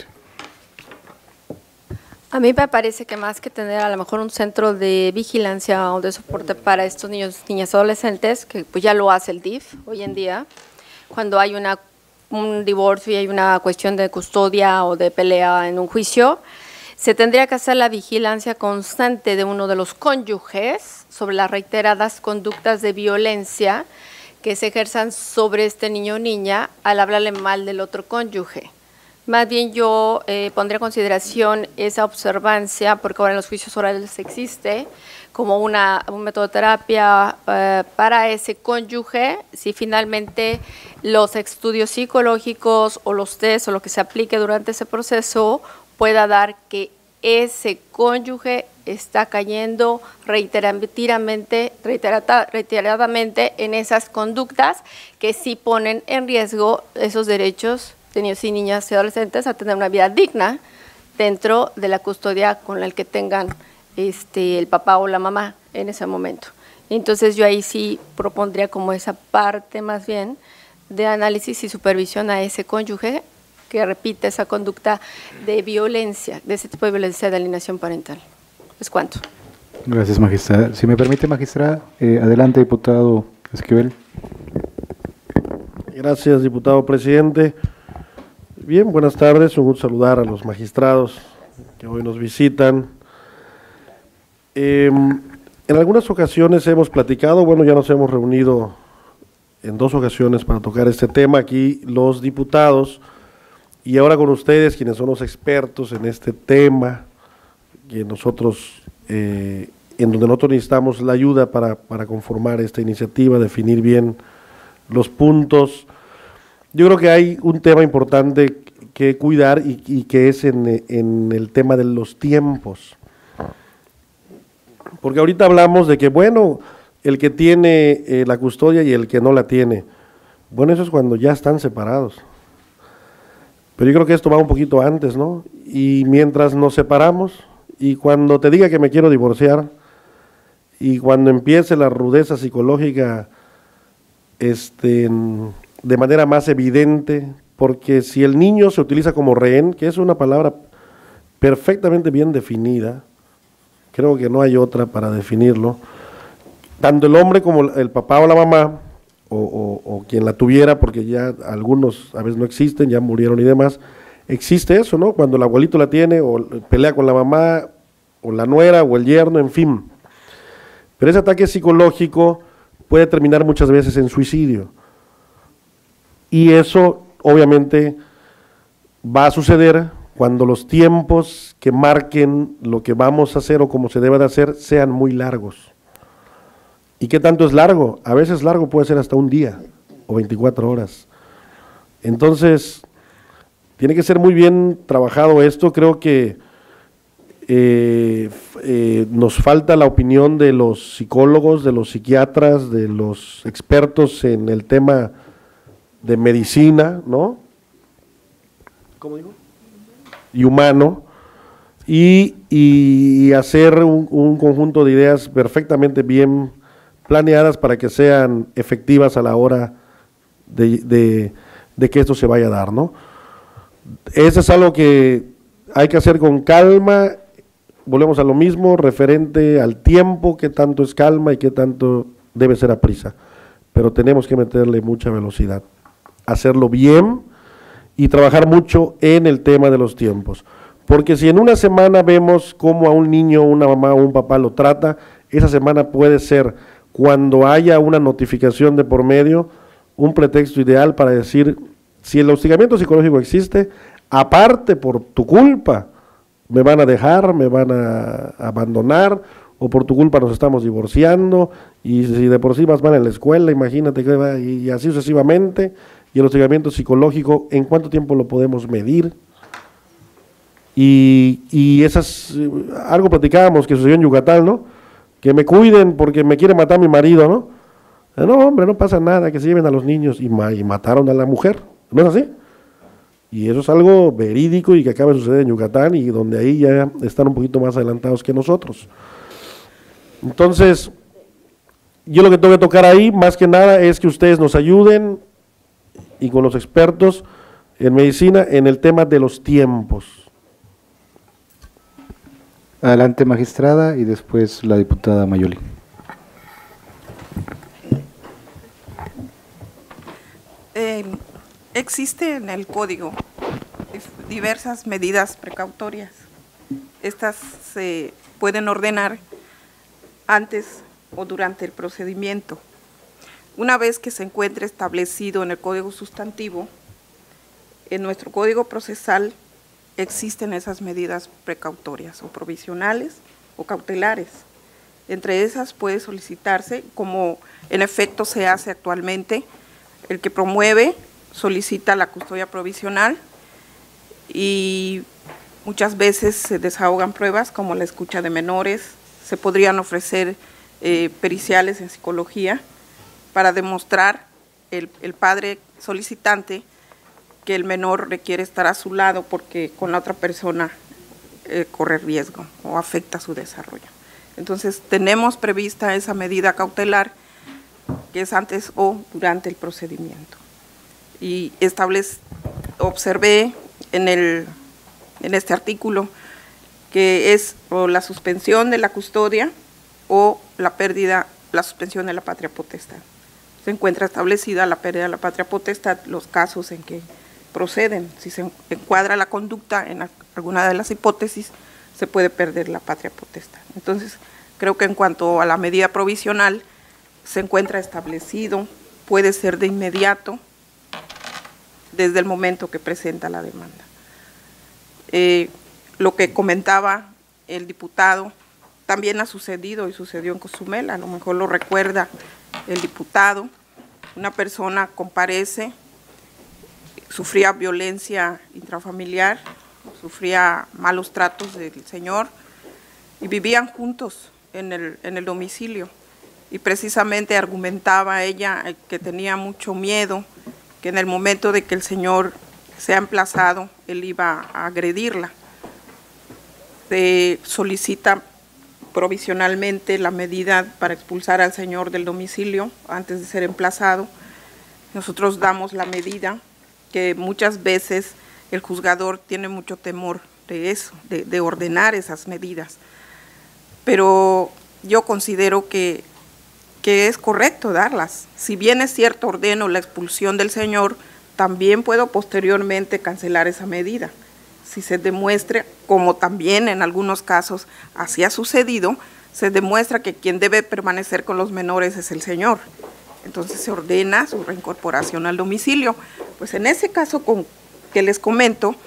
A mí me parece que más que tener a lo mejor un centro de vigilancia o de soporte para estos niños, niñas y adolescentes, que pues ya lo hace el D I F hoy en día, cuando hay una, un divorcio y hay una cuestión de custodia o de pelea en un juicio, se tendría que hacer la vigilancia constante de uno de los cónyuges sobre las reiteradas conductas de violencia que se ejerzan sobre este niño o niña al hablarle mal del otro cónyuge. Más bien yo eh, pondría en consideración esa observancia, porque ahora en los juicios orales existe como una, un método de terapia eh, para ese cónyuge, si finalmente los estudios psicológicos o los test o lo que se aplique durante ese proceso pueda dar que ese cónyuge está cayendo reiteradamente, reiterata, reiteradamente en esas conductas que sí ponen en riesgo esos derechos de niños y niñas y adolescentes a tener una vida digna dentro de la custodia con la que tengan este, el papá o la mamá en ese momento. Entonces yo ahí sí propondría como esa parte más bien de análisis y supervisión a ese cónyuge que repite esa conducta de violencia, de ese tipo de violencia de alienación parental. ¿Es cuánto? Gracias, magistrada. Si me permite, magistrada, eh, adelante, diputado Esquivel. Gracias, diputado presidente. Bien, buenas tardes, un gusto saludar a los magistrados que hoy nos visitan. Eh, en algunas ocasiones hemos platicado, bueno, ya nos hemos reunido en dos ocasiones para tocar este tema aquí, los diputados, y ahora con ustedes, quienes son los expertos en este tema, que nosotros, eh, en donde nosotros necesitamos la ayuda para, para conformar esta iniciativa, definir bien los puntos. Yo creo que hay un tema importante que cuidar y, y que es en, en el tema de los tiempos. Porque ahorita hablamos de que, bueno, el que tiene eh, la custodia y el que no la tiene. Bueno, eso es cuando ya están separados. Pero yo creo que esto va un poquito antes, ¿no? Y mientras nos separamos, y cuando te diga que me quiero divorciar, y cuando empiece la rudeza psicológica este, de manera más evidente, porque si el niño se utiliza como rehén, que es una palabra perfectamente bien definida, creo que no hay otra para definirlo, tanto el hombre como el papá o la mamá, o, o, o quien la tuviera, porque ya algunos a veces no existen, ya murieron y demás, existe eso, ¿no? Cuando el abuelito la tiene, o pelea con la mamá, o la nuera, o el yerno, en fin. Pero ese ataque psicológico puede terminar muchas veces en suicidio. Y eso, obviamente, va a suceder cuando los tiempos que marquen lo que vamos a hacer o como se debe de hacer sean muy largos. ¿Y qué tanto es largo? A veces largo puede ser hasta un día o veinticuatro horas. Entonces, tiene que ser muy bien trabajado esto. Creo que eh, eh, nos falta la opinión de los psicólogos, de los psiquiatras, de los expertos en el tema de medicina, ¿no? ¿Cómo digo? Y humano, y, y hacer un, un conjunto de ideas perfectamente bien planeadas para que sean efectivas a la hora de, de, de que esto se vaya a dar, ¿no? Eso es algo que hay que hacer con calma. Volvemos a lo mismo, referente al tiempo, qué tanto es calma y qué tanto debe ser a prisa, pero tenemos que meterle mucha velocidad, hacerlo bien y trabajar mucho en el tema de los tiempos, porque si en una semana vemos cómo a un niño, una mamá o un papá lo trata, esa semana puede ser, cuando haya una notificación de por medio, un pretexto ideal para decir, si el hostigamiento psicológico existe, aparte por tu culpa, me van a dejar, me van a abandonar, o por tu culpa nos estamos divorciando, y si de por sí vas mal en la escuela, imagínate, que va, y así sucesivamente, y el hostigamiento psicológico, ¿en cuánto tiempo lo podemos medir? Y, y esas, algo platicábamos que sucedió en Yucatán, ¿no? Que me cuiden porque me quiere matar mi marido, ¿no? No, hombre, no pasa nada, que se lleven a los niños, y, ma y mataron a la mujer, ¿no es así? Y eso es algo verídico y que acaba de suceder en Yucatán, y donde ahí ya están un poquito más adelantados que nosotros. Entonces, yo lo que tengo que tocar ahí, más que nada, es que ustedes nos ayuden, y con los expertos en medicina, en el tema de los tiempos. Adelante, magistrada, y después la diputada Mayoli. Eh, existe en el código diversas medidas precautorias. Estas se pueden ordenar antes o durante el procedimiento. una vez que se encuentre establecido en el Código Sustantivo, en nuestro Código Procesal existen esas medidas precautorias o provisionales o cautelares. Entre esas puede solicitarse, como en efecto se hace actualmente, el que promueve solicita la custodia provisional y muchas veces se desahogan pruebas como la escucha de menores, se podrían ofrecer eh, periciales en psicología para demostrar el, el padre solicitante que el menor requiere estar a su lado porque con la otra persona eh, corre riesgo o afecta su desarrollo. Entonces tenemos prevista esa medida cautelar que es antes o durante el procedimiento. Y establece, observé en, el, en este artículo que es o la suspensión de la custodia o la pérdida, la suspensión de la patria potestad. Se encuentra establecida la pérdida de la patria potestad, los casos en que proceden. Si se encuadra la conducta en alguna de las hipótesis, se puede perder la patria potestad. Entonces, creo que en cuanto a la medida provisional, se encuentra establecido, puede ser de inmediato, desde el momento que presenta la demanda. Eh, lo que comentaba el diputado, también ha sucedido y sucedió en Cozumel, a lo mejor lo recuerda el diputado, una persona comparece, sufría violencia intrafamiliar, sufría malos tratos del señor y vivían juntos en el, en el domicilio y precisamente argumentaba ella que tenía mucho miedo, que en el momento de que el señor sea emplazado, él iba a agredirla. Se solicita provisionalmente la medida para expulsar al señor del domicilio antes de ser emplazado. Nosotros damos la medida, que muchas veces el juzgador tiene mucho temor de eso, de, de ordenar esas medidas. Pero yo considero que, que es correcto darlas. Si bien es cierto, ordeno la expulsión del señor, también puedo posteriormente cancelar esa medida. Si se demuestre, como también en algunos casos así ha sucedido, se demuestra que quien debe permanecer con los menores es el señor. Entonces se ordena su reincorporación al domicilio. Pues en ese caso con, que les comento,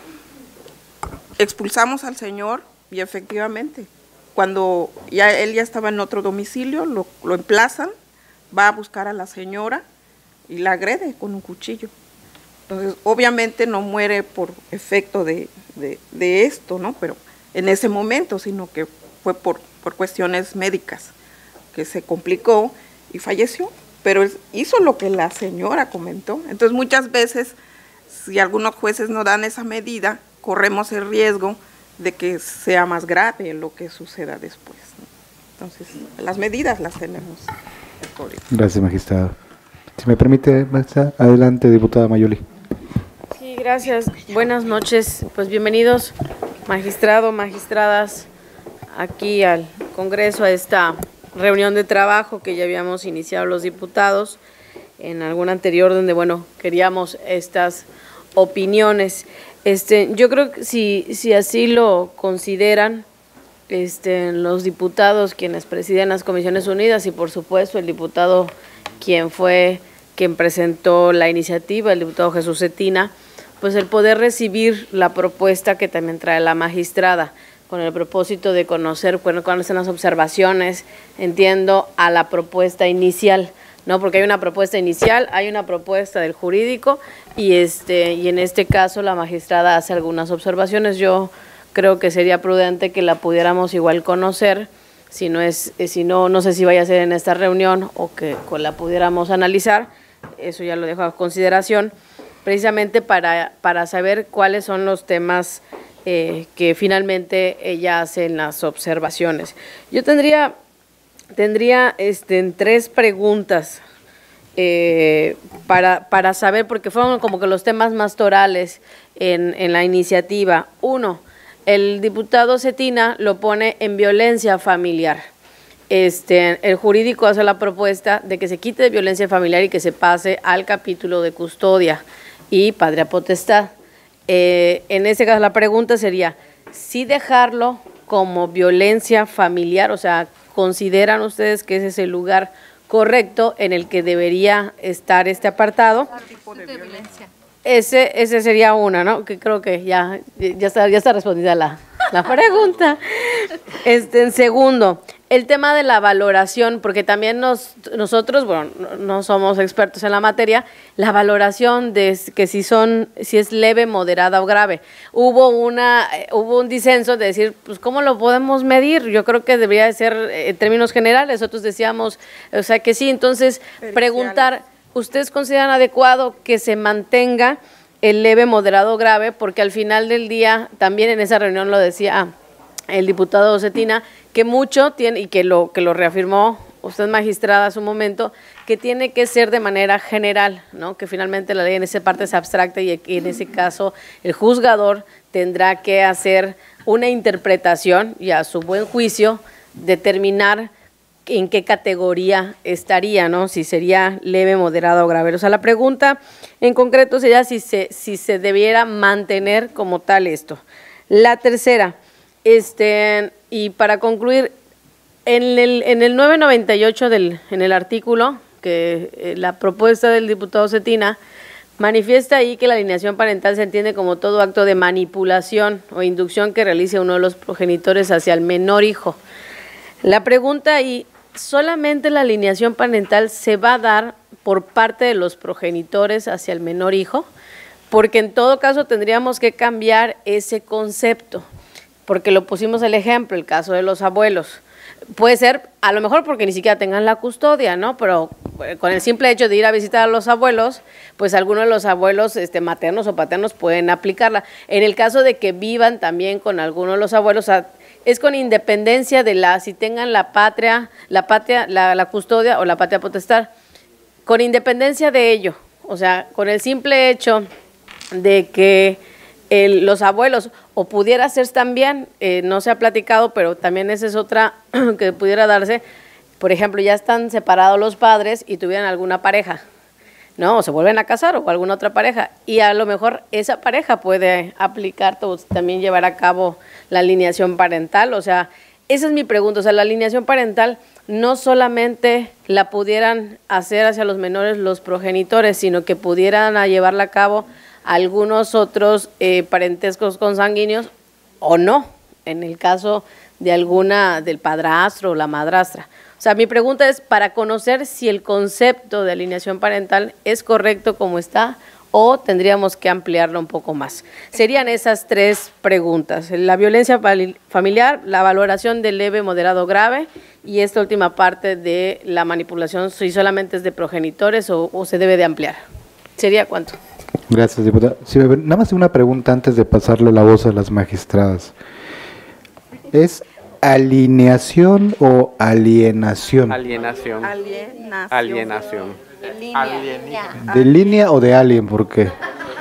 expulsamos al señor y efectivamente, cuando ya él ya estaba en otro domicilio, lo, lo emplazan, va a buscar a la señora y la agrede con un cuchillo. Entonces, obviamente no muere por efecto de, de, de esto, ¿no? Pero en ese momento, sino que fue por, por cuestiones médicas, que se complicó y falleció. Pero hizo lo que la señora comentó. Entonces, muchas veces, si algunos jueces no dan esa medida, corremos el riesgo de que sea más grave lo que suceda después, ¿no? Entonces, las medidas las tenemos en el código. Gracias, magistrado. Si me permite, magistrada, adelante, diputada Mayoli. Sí, gracias. Buenas noches. Pues bienvenidos, magistrado, magistradas, aquí al Congreso, a esta reunión de trabajo que ya habíamos iniciado los diputados en algún anterior donde, bueno, queríamos estas opiniones. Este, yo creo que si, si así lo consideran este, los diputados quienes presiden las Comisiones Unidas y por supuesto el diputado quien fue quien presentó la iniciativa, el diputado Jesús Cetina, pues el poder recibir la propuesta que también trae la magistrada, con el propósito de conocer bueno, cuáles son las observaciones, entiendo, a la propuesta inicial, ¿no? Porque hay una propuesta inicial, hay una propuesta del jurídico y, este, y en este caso la magistrada hace algunas observaciones. Yo creo que sería prudente que la pudiéramos igual conocer, si no, es, si no, no sé si vaya a ser en esta reunión o que la pudiéramos analizar, eso ya lo dejo a consideración, precisamente para, para saber cuáles son los temas Eh, que finalmente ella hace en las observaciones. Yo tendría, tendría este, tres preguntas eh, para, para saber, porque fueron como que los temas más torales en, en la iniciativa. Uno, el diputado Cetina lo pone en violencia familiar. Este, el jurídico hace la propuesta de que se quite de violencia familiar y que se pase al capítulo de custodia y patria potestad. Eh, en ese caso la pregunta sería, ¿sí dejarlo como violencia familiar? O sea, ¿consideran ustedes que ese es el lugar correcto en el que debería estar este apartado. Tipo de violencia. Ese, ese sería una, ¿no? Que creo que ya, ya está, ya está respondida la, la pregunta. Este, en segundo, el tema de la valoración, porque también nos, nosotros, bueno, no, no somos expertos en la materia, la valoración de que si son, si es leve, moderada o grave. Hubo una, hubo un disenso de decir, pues, ¿cómo lo podemos medir? Yo creo que debería de ser en términos generales. Nosotros decíamos, o sea, que sí. Entonces, preguntar, ¿ustedes consideran adecuado que se mantenga el leve, moderado o grave? Porque al final del día, también en esa reunión lo decía el diputado Cetina, que mucho tiene, y que lo, que lo reafirmó usted, magistrada, hace un momento, que tiene que ser de manera general, ¿no? Que finalmente la ley en esa parte es abstracta y en ese caso el juzgador tendrá que hacer una interpretación y a su buen juicio determinar en qué categoría estaría, ¿no? Si sería leve, moderado o grave. O sea, la pregunta en concreto sería si se, si se debiera mantener como tal esto. La tercera, este, y para concluir, en el, en el nueve noventa y ocho del, en el artículo, que eh, la propuesta del diputado Cetina manifiesta ahí que la alineación parental se entiende como todo acto de manipulación o inducción que realice uno de los progenitores hacia el menor hijo. La pregunta ahí, ¿solamente la alineación parental se va a dar por parte de los progenitores hacia el menor hijo? Porque en todo caso tendríamos que cambiar ese concepto, porque lo pusimos el ejemplo, el caso de los abuelos. Puede ser, a lo mejor porque ni siquiera tengan la custodia, ¿no? Pero con el simple hecho de ir a visitar a los abuelos, pues algunos de los abuelos este, maternos o paternos pueden aplicarla. En el caso de que vivan también con algunos de los abuelos, o sea, es con independencia de la, si tengan la patria, la patria, la, la custodia o la patria potestad, con independencia de ello, o sea, con el simple hecho de que el, los abuelos, o pudiera ser también, eh, no se ha platicado, pero también esa es otra que pudiera darse, por ejemplo, ya están separados los padres y tuvieran alguna pareja, ¿no? O se vuelven a casar o alguna otra pareja, y a lo mejor esa pareja puede aplicar, también llevar a cabo la alineación parental. O sea, esa es mi pregunta, o sea, la alineación parental no solamente la pudieran hacer hacia los menores los progenitores, sino que pudieran a llevarla a cabo algunos otros eh, parentescos consanguíneos o no, en el caso de alguna del padrastro o la madrastra. O sea, mi pregunta es para conocer si el concepto de alineación parental es correcto como está o tendríamos que ampliarlo un poco más. Serían esas tres preguntas: la violencia familiar, la valoración de leve, moderado, grave, y esta última parte de la manipulación, si solamente es de progenitores o, o se debe de ampliar. ¿Sería cuánto? Gracias, diputada. Sí, nada más una pregunta antes de pasarle la voz a las magistradas. ¿Es alineación o alienación? Alienación. Alienación. Alienación. Línea. ¿De línea o de alien? ¿Por qué?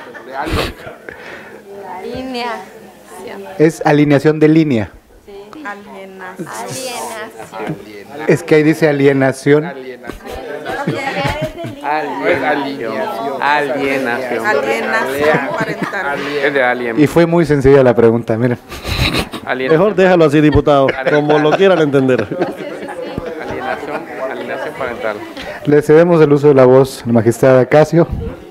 Línea. Es alineación de línea. Alienación. Alienación. Es que ahí dice alienación. Alienación. Alienación. Alienación parental. Es de alien. Y fue muy sencilla la pregunta, miren. Alienación. Mejor déjalo así, diputado, como lo quieran entender. Alienación, alienación parental. Le cedemos el uso de la voz a la magistrada Casio.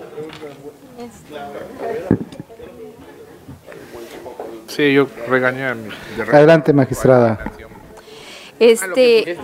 Sí, yo regañé a mi... de re- Adelante, magistrada. Este,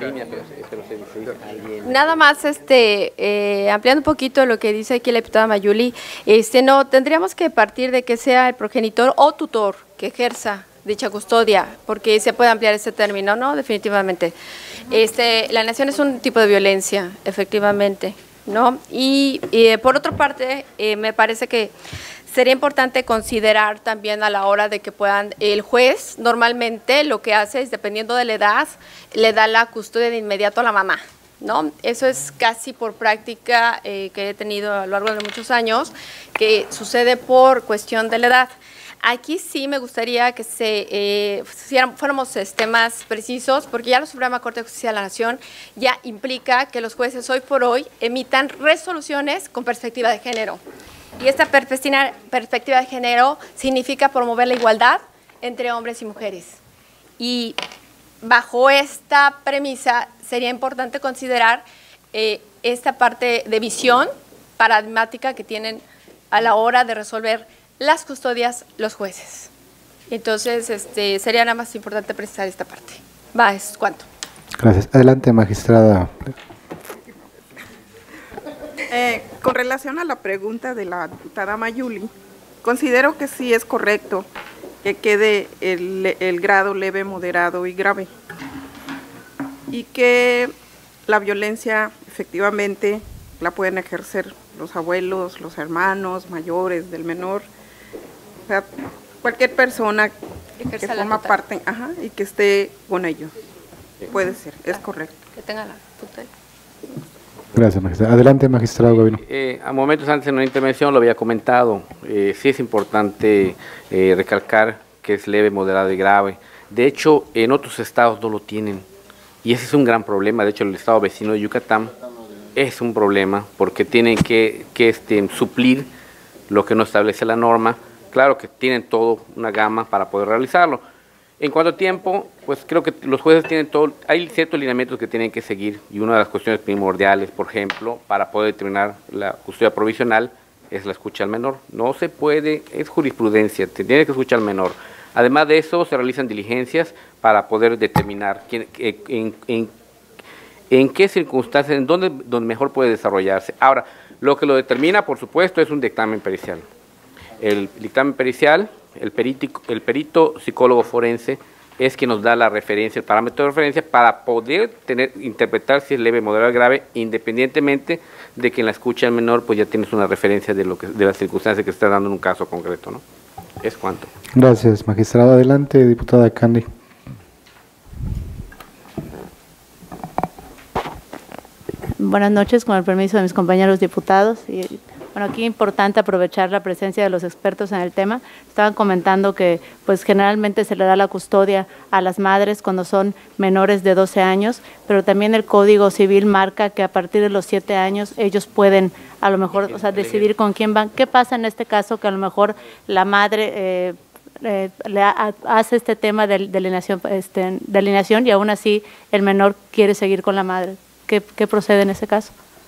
nada más, este, eh, ampliando un poquito lo que dice aquí la diputada Mayuli, este, no, tendríamos que partir de que sea el progenitor o tutor que ejerza dicha custodia, porque se puede ampliar este término, ¿no? Definitivamente. Este, la alienación es un tipo de violencia, efectivamente, ¿no? Y, y por otra parte, eh, me parece que sería importante considerar también a la hora de que puedan, el juez normalmente lo que hace es, dependiendo de la edad, le da la custodia de inmediato a la mamá, ¿no? Eso es casi por práctica eh, que he tenido a lo largo de muchos años, que sucede por cuestión de la edad. Aquí sí me gustaría que se eh, fuéramos este, más precisos, porque ya la Suprema Corte de Justicia de la Nación ya implica que los jueces hoy por hoy emitan resoluciones con perspectiva de género. Y esta perspectiva de género significa promover la igualdad entre hombres y mujeres. Y bajo esta premisa sería importante considerar eh, esta parte de visión paradigmática que tienen a la hora de resolver las custodias los jueces. Entonces, este, sería nada más importante precisar esta parte. Va, es cuanto. Gracias. Adelante, magistrada. Eh, con relación a la pregunta de la diputada Mayuli, considero que sí es correcto que quede el, el grado leve, moderado y grave. Y que la violencia efectivamente la pueden ejercer los abuelos, los hermanos mayores del menor, o sea, cualquier persona que forma parte, ajá, y que esté con ellos. Puede ser, es correcto. Que tenga la tutela. Gracias, magistrada. Adelante, magistrado Gavino. Eh, a momentos antes en una intervención lo había comentado, eh, sí es importante eh, recalcar que es leve, moderado y grave. De hecho, en otros estados no lo tienen, y ese es un gran problema. De hecho, el estado vecino de Yucatán es un problema, porque tienen que, que este, suplir lo que no establece la norma. Claro que tienen todo una gama para poder realizarlo. En cuanto a tiempo, pues creo que los jueces tienen todo, hay ciertos lineamientos que tienen que seguir, y una de las cuestiones primordiales, por ejemplo, para poder determinar la custodia provisional, es la escucha al menor. No se puede, es jurisprudencia, se tiene que escuchar al menor. Además de eso, se realizan diligencias para poder determinar quién, en, en, en qué circunstancias, en dónde, dónde mejor puede desarrollarse. Ahora, lo que lo determina, por supuesto, es un dictamen pericial. El dictamen pericial, el, peritico, el perito psicólogo forense es quien nos da la referencia, el parámetro de referencia para poder tener, interpretar si es leve, moderado o grave, independientemente de que en la escucha al menor pues ya tienes una referencia de lo que de las circunstancias que se está dando en un caso concreto, ¿no? Es cuanto. Gracias, magistrado. Adelante, diputada Candy. Buenas noches, con el permiso de mis compañeros diputados. Y, bueno, aquí es importante aprovechar la presencia de los expertos en el tema. Estaban comentando que pues generalmente se le da la custodia a las madres cuando son menores de doce años, pero también el Código Civil marca que a partir de los siete años ellos pueden a lo mejor, o sea, decidir con quién van. ¿Qué pasa en este caso que a lo mejor la madre eh, eh, le ha, hace este tema de, de, alineación, este, de alineación y aún así el menor quiere seguir con la madre? ¿Qué, qué procede en ese caso?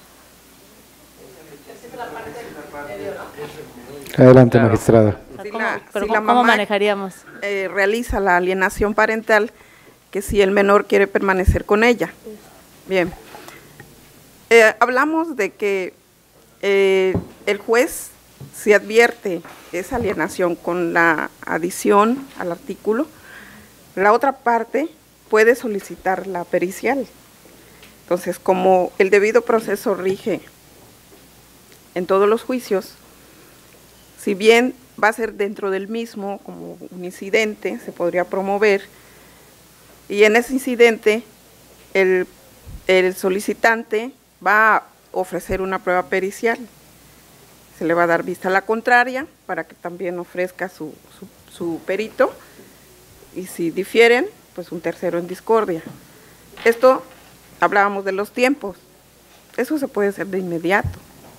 Adelante, magistrada. Si la, ¿Pero si la cómo mamá, manejaríamos? Eh, realiza la alienación parental, que si el menor quiere permanecer con ella. Bien. Eh, hablamos de que eh, el juez, si advierte esa alienación con la adición al artículo, la otra parte puede solicitar la pericial. Entonces, como el debido proceso rige en todos los juicios, si bien va a ser dentro del mismo, como un incidente, se podría promover, y en ese incidente el, el solicitante va a ofrecer una prueba pericial. Se le va a dar vista a la contraria para que también ofrezca su, su, su perito, y si difieren, pues un tercero en discordia. Esto, hablábamos de los tiempos, eso se puede hacer de inmediato,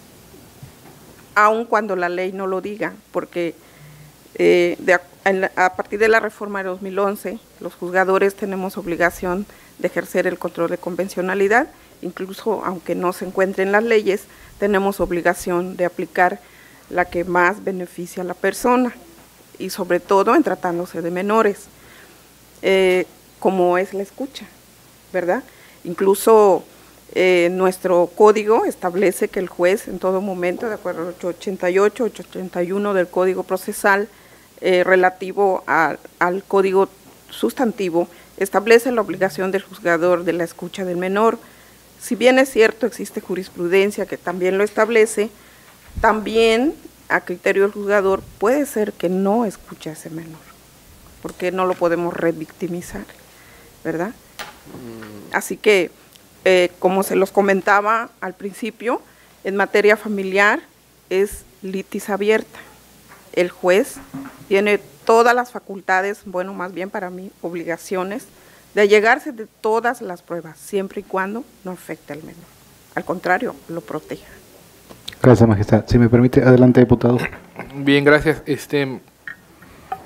aun cuando la ley no lo diga, porque eh, de, a, a partir de la reforma de dos mil once, los juzgadores tenemos obligación de ejercer el control de convencionalidad, incluso aunque no se encuentre en las leyes, tenemos obligación de aplicar la que más beneficia a la persona, y sobre todo en tratándose de menores, eh, como es la escucha, ¿verdad? Incluso Eh, nuestro código establece que el juez en todo momento, de acuerdo al ochocientos ochenta y ocho, ochocientos ochenta y uno del Código Procesal, eh, relativo a, al Código Sustantivo, establece la obligación del juzgador de la escucha del menor. Si bien es cierto, existe jurisprudencia que también lo establece, también a criterio del juzgador puede ser que no escuche a ese menor, porque no lo podemos revictimizar, ¿verdad? Así que, Eh, como se los comentaba al principio, en materia familiar es litis abierta. El juez tiene todas las facultades, bueno, más bien para mí, obligaciones, de llegarse de todas las pruebas, siempre y cuando no afecte al menor. Al contrario, lo proteja. Gracias, magistrada. Si me permite, adelante, diputado. Bien, gracias. Este,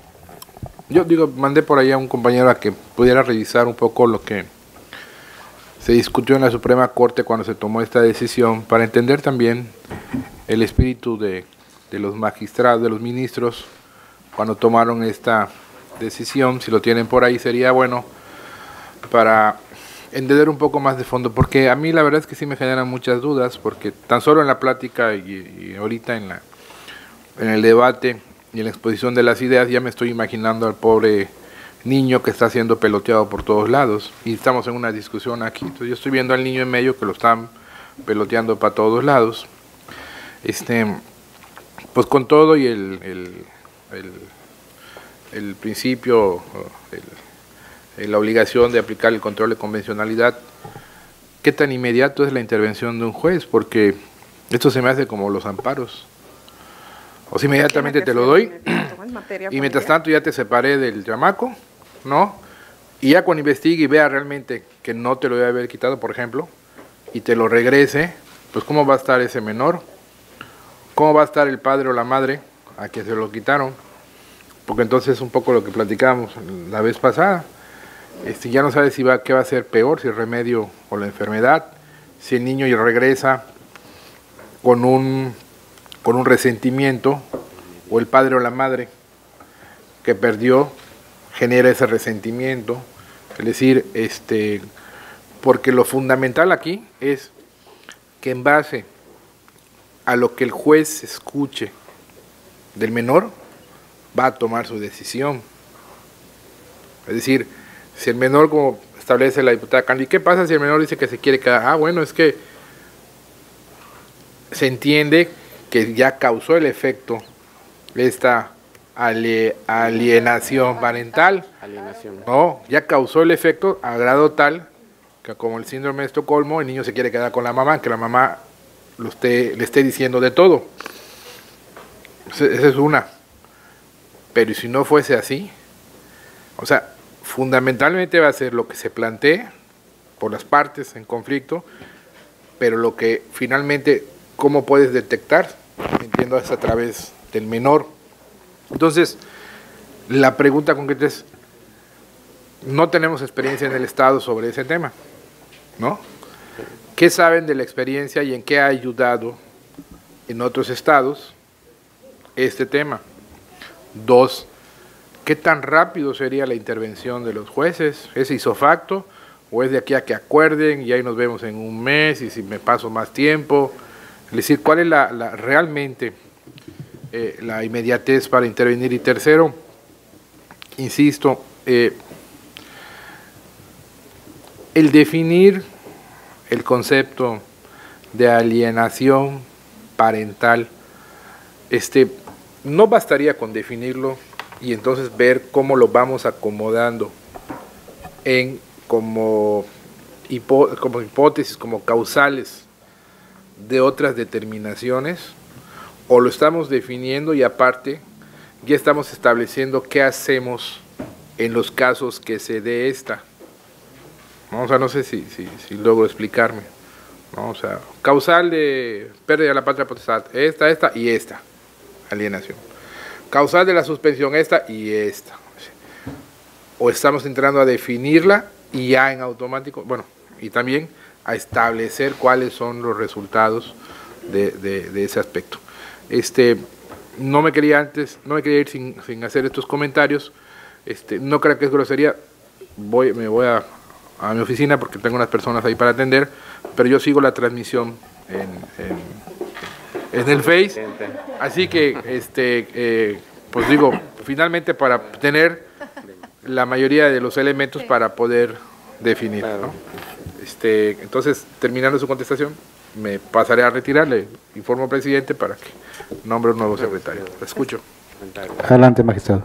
yo digo, mandé por ahí a un compañero a que pudiera revisar un poco lo que se discutió en la Suprema Corte cuando se tomó esta decisión, para entender también el espíritu de, de los magistrados, de los ministros, cuando tomaron esta decisión. Si lo tienen por ahí sería bueno para entender un poco más de fondo, porque a mí la verdad es que sí me generan muchas dudas, porque tan solo en la plática y, y ahorita en, la, en el debate y en la exposición de las ideas ya me estoy imaginando al pobre niño que está siendo peloteado por todos lados, y estamos en una discusión aquí. Entonces yo estoy viendo al niño en medio que lo están peloteando para todos lados. Este, pues con todo y el, el, el, el principio, el, la obligación de aplicar el control de convencionalidad, ¿qué tan inmediato es la intervención de un juez? Porque esto se me hace como los amparos. O si inmediatamente te lo doy, y mientras tanto ya te separé del chamaco, ¿no? Y ya cuando investigue y vea realmente que no te lo debe haber quitado, por ejemplo, y te lo regrese, pues ¿cómo va a estar ese menor? ¿Cómo va a estar el padre o la madre a quien se lo quitaron? Porque entonces es un poco lo que platicábamos la vez pasada. Este, ya no sabe si va, qué va a ser peor, si el remedio o la enfermedad, si el niño regresa con un, con un resentimiento, o el padre o la madre que perdió genera ese resentimiento. Es decir, este, porque lo fundamental aquí es que en base a lo que el juez escuche del menor, va a tomar su decisión. Es decir, si el menor, como establece la diputada Candy, ¿qué pasa si el menor dice que se quiere quedar? Ah, bueno, es que se entiende que ya causó el efecto esta alienación parental. Alienación. No, ya causó el efecto a grado tal que, como el síndrome de Estocolmo, el niño se quiere quedar con la mamá, que la mamá lo esté, le esté diciendo de todo. Esa es una. Pero si no fuese así, o sea, fundamentalmente va a ser lo que se plantee por las partes en conflicto, pero lo que finalmente, ¿cómo puedes detectar? Entiendo, es a través del menor. Entonces, la pregunta concreta es, no tenemos experiencia en el Estado sobre ese tema, ¿no? ¿Qué saben de la experiencia y en qué ha ayudado en otros estados este tema? Dos, ¿qué tan rápido sería la intervención de los jueces? ¿Es isofacto o es de aquí a que acuerden y ahí nos vemos en un mes y si me paso más tiempo? Es decir, ¿cuál es la, la realmente eh, la inmediatez para intervenir? Y tercero, insisto, eh, el definir el concepto de alienación parental, este, no bastaría con definirlo y entonces ver cómo lo vamos acomodando en como, hipo, como hipótesis, como causales de otras determinaciones, o lo estamos definiendo y aparte ya estamos estableciendo qué hacemos en los casos que se dé esta. ¿No? O sea, no sé si, si, si logro explicarme, ¿no? O sea, causal de pérdida de la patria potestad, esta, esta y esta, alienación. Causal de la suspensión, esta y esta. O estamos entrando a definirla y ya en automático, bueno, y también a establecer cuáles son los resultados de, de, de ese aspecto. Este, no me quería antes, no me quería ir sin, sin hacer estos comentarios. Este, no creo que es grosería. Voy, me voy a, a mi oficina porque tengo unas personas ahí para atender, pero yo sigo la transmisión en, en, en el Face. Así que, este, eh, pues digo, finalmente para tener la mayoría de los elementos para poder definir, ¿no? Este, entonces, terminando su contestación, me pasaré a retirar, le informo al presidente para que nombre un nuevo secretario. Lo escucho. Adelante, magistrado.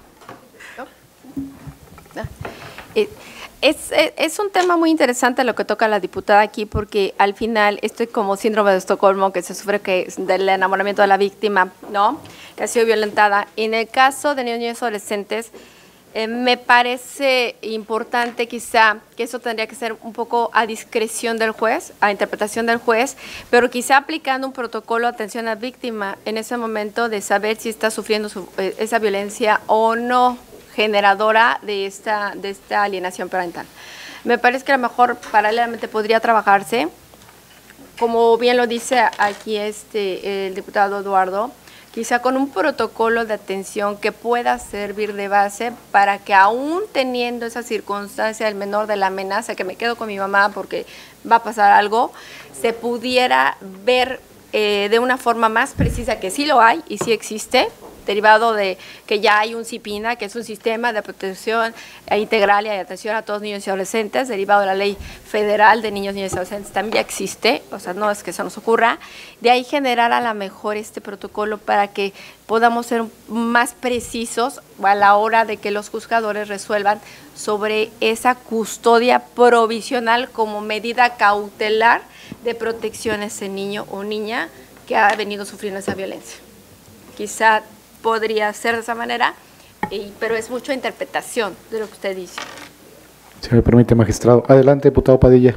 Es, es, es un tema muy interesante lo que toca la diputada aquí, porque al final esto es como síndrome de Estocolmo que se sufre que del enamoramiento de la víctima, ¿no? Que ha sido violentada. En el caso de niños y adolescentes, eh, me parece importante quizá que eso tendría que ser un poco a discreción del juez, a interpretación del juez, pero quizá aplicando un protocolo de atención a la víctima en ese momento de saber si está sufriendo su, eh, esa violencia o no, generadora de esta, de esta alienación parental. Me parece que a lo mejor paralelamente podría trabajarse, como bien lo dice aquí este, el diputado Eduardo, quizá con un protocolo de atención que pueda servir de base para que aún teniendo esa circunstancia del menor de la amenaza, que me quedo con mi mamá porque va a pasar algo, se pudiera ver eh, de una forma más precisa, que sí lo hay y sí existe, derivado de que ya hay un CIPINA, que es un sistema de protección integral y de atención a todos niños y adolescentes, derivado de la Ley Federal de Niños, Niñas y Adolescentes, también ya existe, o sea, no es que se nos ocurra, de ahí generar a la mejor este protocolo para que podamos ser más precisos a la hora de que los juzgadores resuelvan sobre esa custodia provisional como medida cautelar de protección a ese niño o niña que ha venido sufriendo esa violencia. Quizá podría ser de esa manera, y, pero es mucha interpretación de lo que usted dice. Si me permite, magistrado. Adelante, diputado Padilla.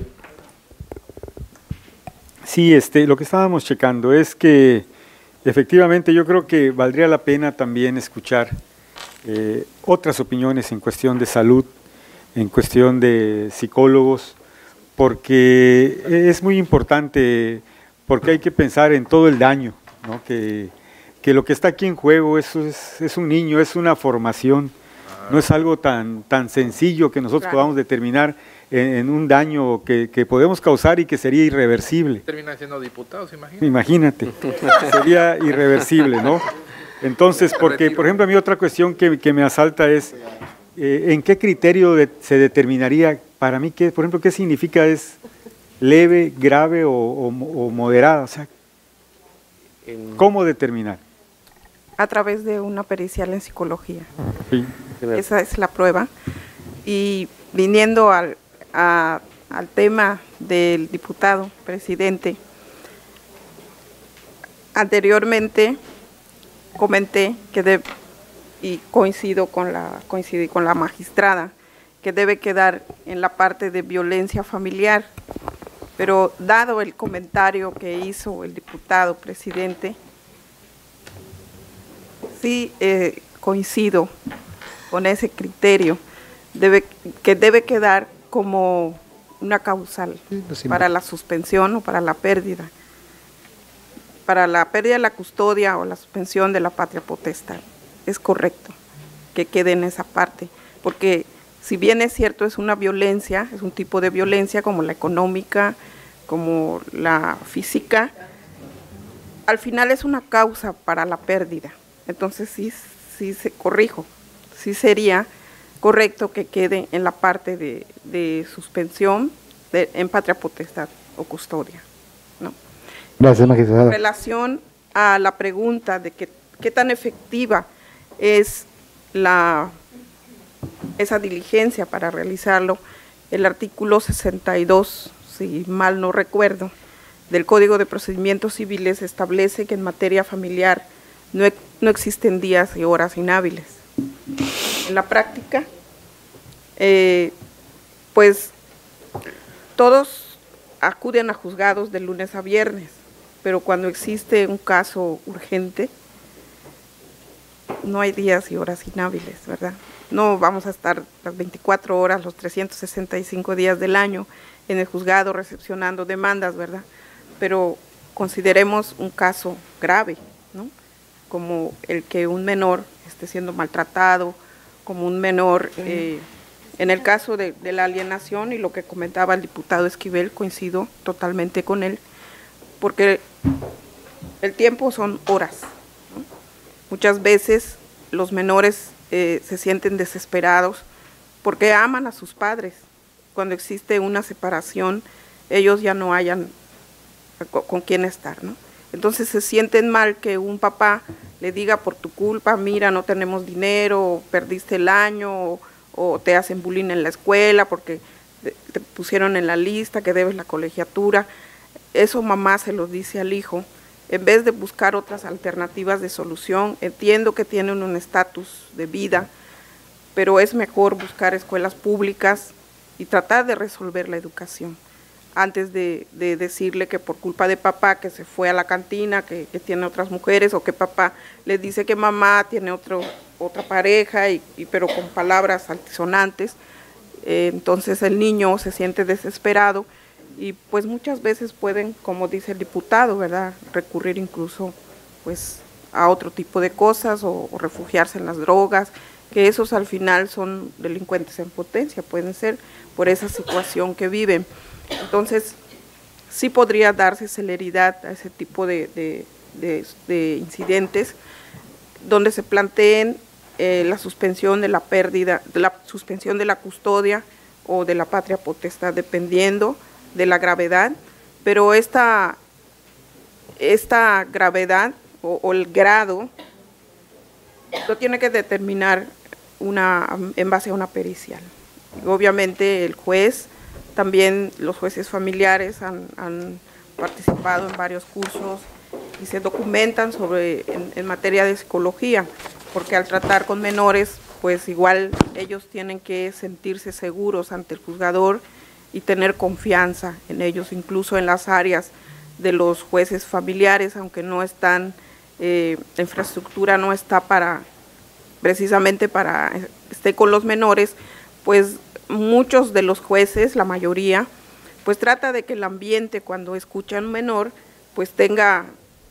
Sí, este, lo que estábamos checando es que efectivamente yo creo que valdría la pena también escuchar eh, otras opiniones en cuestión de salud, en cuestión de psicólogos, porque es muy importante, porque hay que pensar en todo el daño, ¿no? que que lo que está aquí en juego es, es, es un niño, es una formación, no es algo tan, tan sencillo que nosotros claro. podamos determinar en, en un daño que, que podemos causar y que sería irreversible. Terminan siendo diputados, imagínate. Imagínate, sería irreversible, ¿no? Entonces, porque, por ejemplo, a mí otra cuestión que, que me asalta es, eh, ¿en qué criterio de, se determinaría, para mí, qué, por ejemplo, qué significa es leve, grave o, o, o moderada? O sea, ¿cómo determinar? A través de una pericial en psicología. Sí. Esa es la prueba. Y viniendo al, a, al tema del diputado presidente, anteriormente comenté que de, y coincido con la coincidí con la magistrada, que debe quedar en la parte de violencia familiar, pero dado el comentario que hizo el diputado presidente, sí eh, coincido con ese criterio, debe, que debe quedar como una causal para la suspensión o para la pérdida, para la pérdida de la custodia o la suspensión de la patria potestad. Es correcto que quede en esa parte, porque si bien es cierto es una violencia, es un tipo de violencia como la económica, como la física, al final es una causa para la pérdida. Entonces sí, sí se corrijo, sí sería correcto que quede en la parte de, de suspensión de, en patria potestad o custodia, ¿no? Gracias, magistrada. En relación a la pregunta de que, qué tan efectiva es la, esa diligencia para realizarlo, el artículo sesenta y dos, si mal no recuerdo, del Código de Procedimientos Civiles establece que en materia familiar no, no existen días y horas inhábiles. En la práctica, eh, pues todos acuden a juzgados de lunes a viernes, pero cuando existe un caso urgente, no hay días y horas inhábiles, ¿verdad? No vamos a estar las veinticuatro horas, los trescientos sesenta y cinco días del año en el juzgado recepcionando demandas, ¿verdad? Pero consideremos un caso grave, ¿no? Como el que un menor esté siendo maltratado, como un menor, eh, en el caso de, de la alienación y lo que comentaba el diputado Esquivel, coincido totalmente con él, porque el tiempo son horas, ¿no? Muchas veces los menores eh, se sienten desesperados porque aman a sus padres. Cuando existe una separación, ellos ya no hayan con quién estar, ¿no? Entonces se sienten mal que un papá le diga por tu culpa, mira, no tenemos dinero, o perdiste el año, o, o te hacen bullying en la escuela porque te pusieron en la lista que debes la colegiatura. Eso mamá se lo dice al hijo, en vez de buscar otras alternativas de solución. Entiendo que tienen un estatus de vida, pero es mejor buscar escuelas públicas y tratar de resolver la educación, antes de, de decirle que por culpa de papá que se fue a la cantina, que, que tiene otras mujeres, o que papá le dice que mamá tiene otro, otra pareja, y, y pero con palabras altisonantes, eh, entonces el niño se siente desesperado y pues muchas veces pueden, como dice el diputado, ¿verdad?, recurrir incluso pues a otro tipo de cosas o, o refugiarse en las drogas, que esos al final son delincuentes en potencia, pueden ser por esa situación que viven. Entonces, sí podría darse celeridad a ese tipo de, de, de, de incidentes donde se planteen eh, la suspensión de la pérdida, de la suspensión de la custodia o de la patria potestad, dependiendo de la gravedad, pero esta, esta gravedad o, o el grado lo tiene que determinar una, en base a una pericial. Obviamente el juez, también los jueces familiares han, han participado en varios cursos y se documentan sobre en, en materia de psicología, porque al tratar con menores, pues igual ellos tienen que sentirse seguros ante el juzgador y tener confianza en ellos, incluso en las áreas de los jueces familiares, aunque no están, eh, la infraestructura no está para, precisamente para, esté con los menores, pues muchos de los jueces, la mayoría, pues trata de que el ambiente cuando escucha a un menor, pues tenga,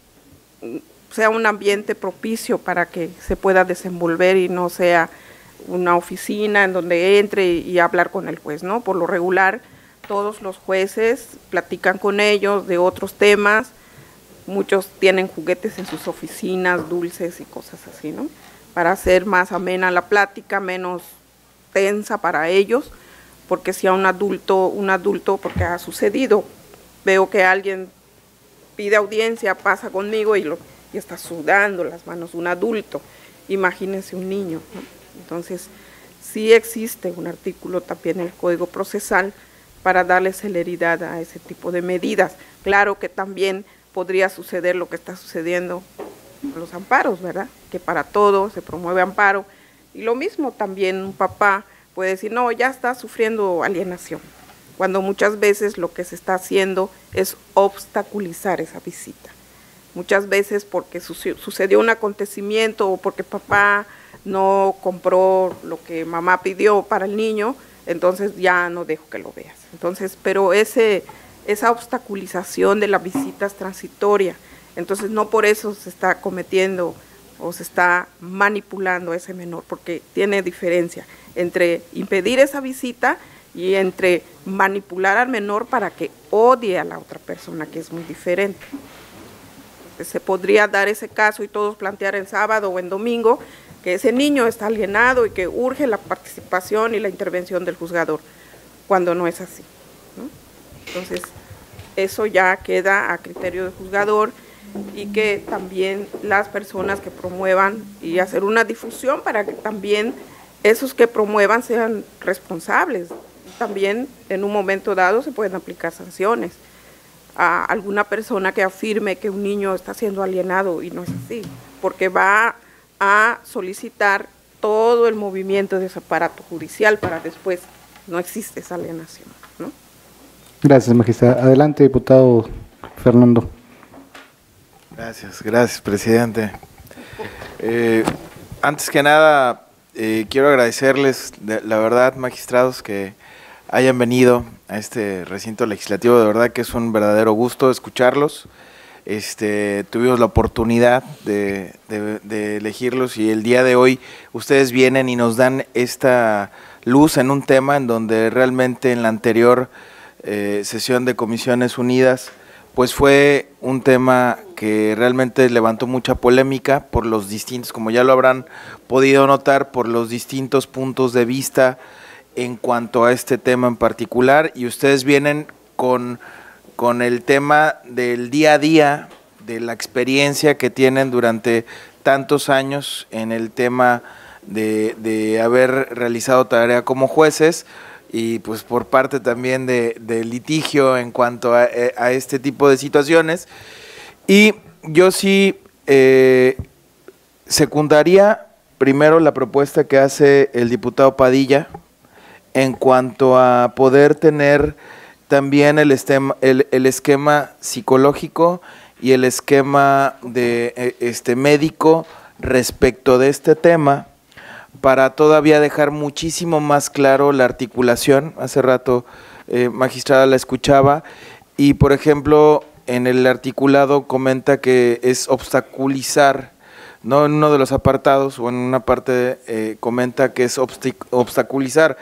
sea un ambiente propicio para que se pueda desenvolver y no sea una oficina en donde entre y hablar con el juez, ¿no? Por lo regular, todos los jueces platican con ellos de otros temas, muchos tienen juguetes en sus oficinas, dulces y cosas así, ¿no? Para hacer más amena la plática, menos tensa para ellos, porque si a un adulto, un adulto, porque ha sucedido, veo que alguien pide audiencia, pasa conmigo y, lo, y está sudando las manos, un adulto, imagínense un niño, ¿no? Entonces, sí existe un artículo también en el Código Procesal para darle celeridad a ese tipo de medidas. Claro que también podría suceder lo que está sucediendo con los amparos, ¿verdad? Que para todo se promueve amparo. Y lo mismo también un papá puede decir, no, ya está sufriendo alienación, cuando muchas veces lo que se está haciendo es obstaculizar esa visita. Muchas veces porque sucedió un acontecimiento o porque papá no compró lo que mamá pidió para el niño, entonces ya no dejo que lo veas. Entonces, pero ese, esa obstaculización de la visita es transitoria, entonces no por eso se está cometiendo o se está manipulando a ese menor, porque tiene diferencia entre impedir esa visita y entre manipular al menor para que odie a la otra persona, que es muy diferente. Entonces, se podría dar ese caso y todos plantear en sábado o en domingo que ese niño está alienado y que urge la participación y la intervención del juzgador, cuando no es así, ¿no? Entonces, eso ya queda a criterio del juzgador y que también las personas que promuevan y hacer una difusión para que también esos que promuevan sean responsables. También en un momento dado se pueden aplicar sanciones a alguna persona que afirme que un niño está siendo alienado y no es así, porque va a solicitar todo el movimiento de ese aparato judicial para después no existe esa alienación, ¿no? Gracias, magistrada. Adelante, diputado Fernando. Gracias, gracias, presidente. Eh, antes que nada, eh, quiero agradecerles, de, la verdad, magistrados, que hayan venido a este recinto legislativo. De verdad que es un verdadero gusto escucharlos. Este, tuvimos la oportunidad de, de, de elegirlos y el día de hoy ustedes vienen y nos dan esta luz en un tema en donde realmente en la anterior eh, sesión de Comisiones Unidas pues fue un tema que realmente levantó mucha polémica por los distintos, como ya lo habrán podido notar, por los distintos puntos de vista en cuanto a este tema en particular, y ustedes vienen con con el tema del día a día, de la experiencia que tienen durante tantos años en el tema de, de haber realizado tarea como jueces y pues por parte también de, de litigio en cuanto a, a este tipo de situaciones. Y yo sí eh, secundaría primero la propuesta que hace el diputado Padilla en cuanto a poder tener también el, esquema, el, el esquema psicológico y el esquema de este médico respecto de este tema, para todavía dejar muchísimo más claro la articulación. Hace rato, eh, magistrada, la escuchaba, y por ejemplo, en el articulado comenta que es obstaculizar, ¿no? En uno de los apartados o en una parte eh, comenta que es obstaculizar,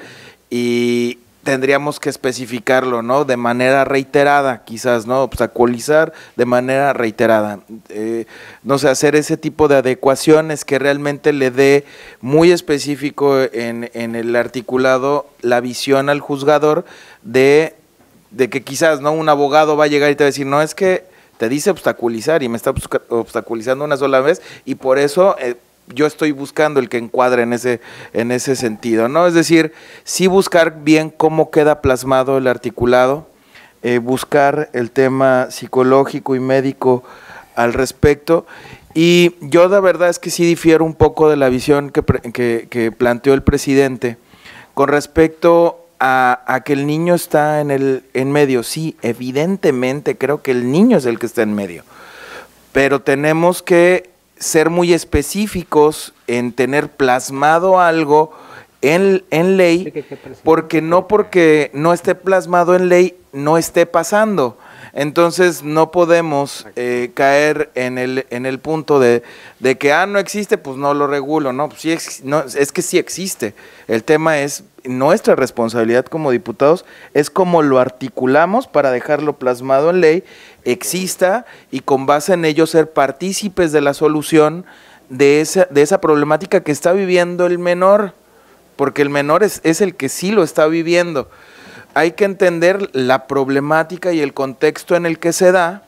y tendríamos que especificarlo, ¿no? De manera reiterada, quizás, ¿no? Obstaculizar de manera reiterada. Eh, no sé, hacer ese tipo de adecuaciones que realmente le dé muy específico en, en el articulado la visión al juzgador de, de que quizás, ¿no? Un abogado va a llegar y te va a decir, no, es que te dice obstaculizar y me está obstaculizando una sola vez, y por eso eh, yo estoy buscando el que encuadre en ese, en ese sentido, ¿no? Es decir, sí buscar bien cómo queda plasmado el articulado, eh, buscar el tema psicológico y médico al respecto, y yo la verdad es que sí difiero un poco de la visión que, que, que planteó el presidente con respecto a, a que el niño está en, el, en medio. Sí, evidentemente creo que el niño es el que está en medio, pero tenemos que ser muy específicos en tener plasmado algo en, en ley, porque no porque no esté plasmado en ley, no esté pasando. Entonces no podemos eh, caer en el, en el punto de, de que, ah, no existe, pues no lo regulo, no, pues sí, no, es que sí existe. El tema es, nuestra responsabilidad como diputados es cómo lo articulamos para dejarlo plasmado en ley, exista, y con base en ello ser partícipes de la solución de esa, de esa problemática que está viviendo el menor, porque el menor es, es el que sí lo está viviendo. Hay que entender la problemática y el contexto en el que se da,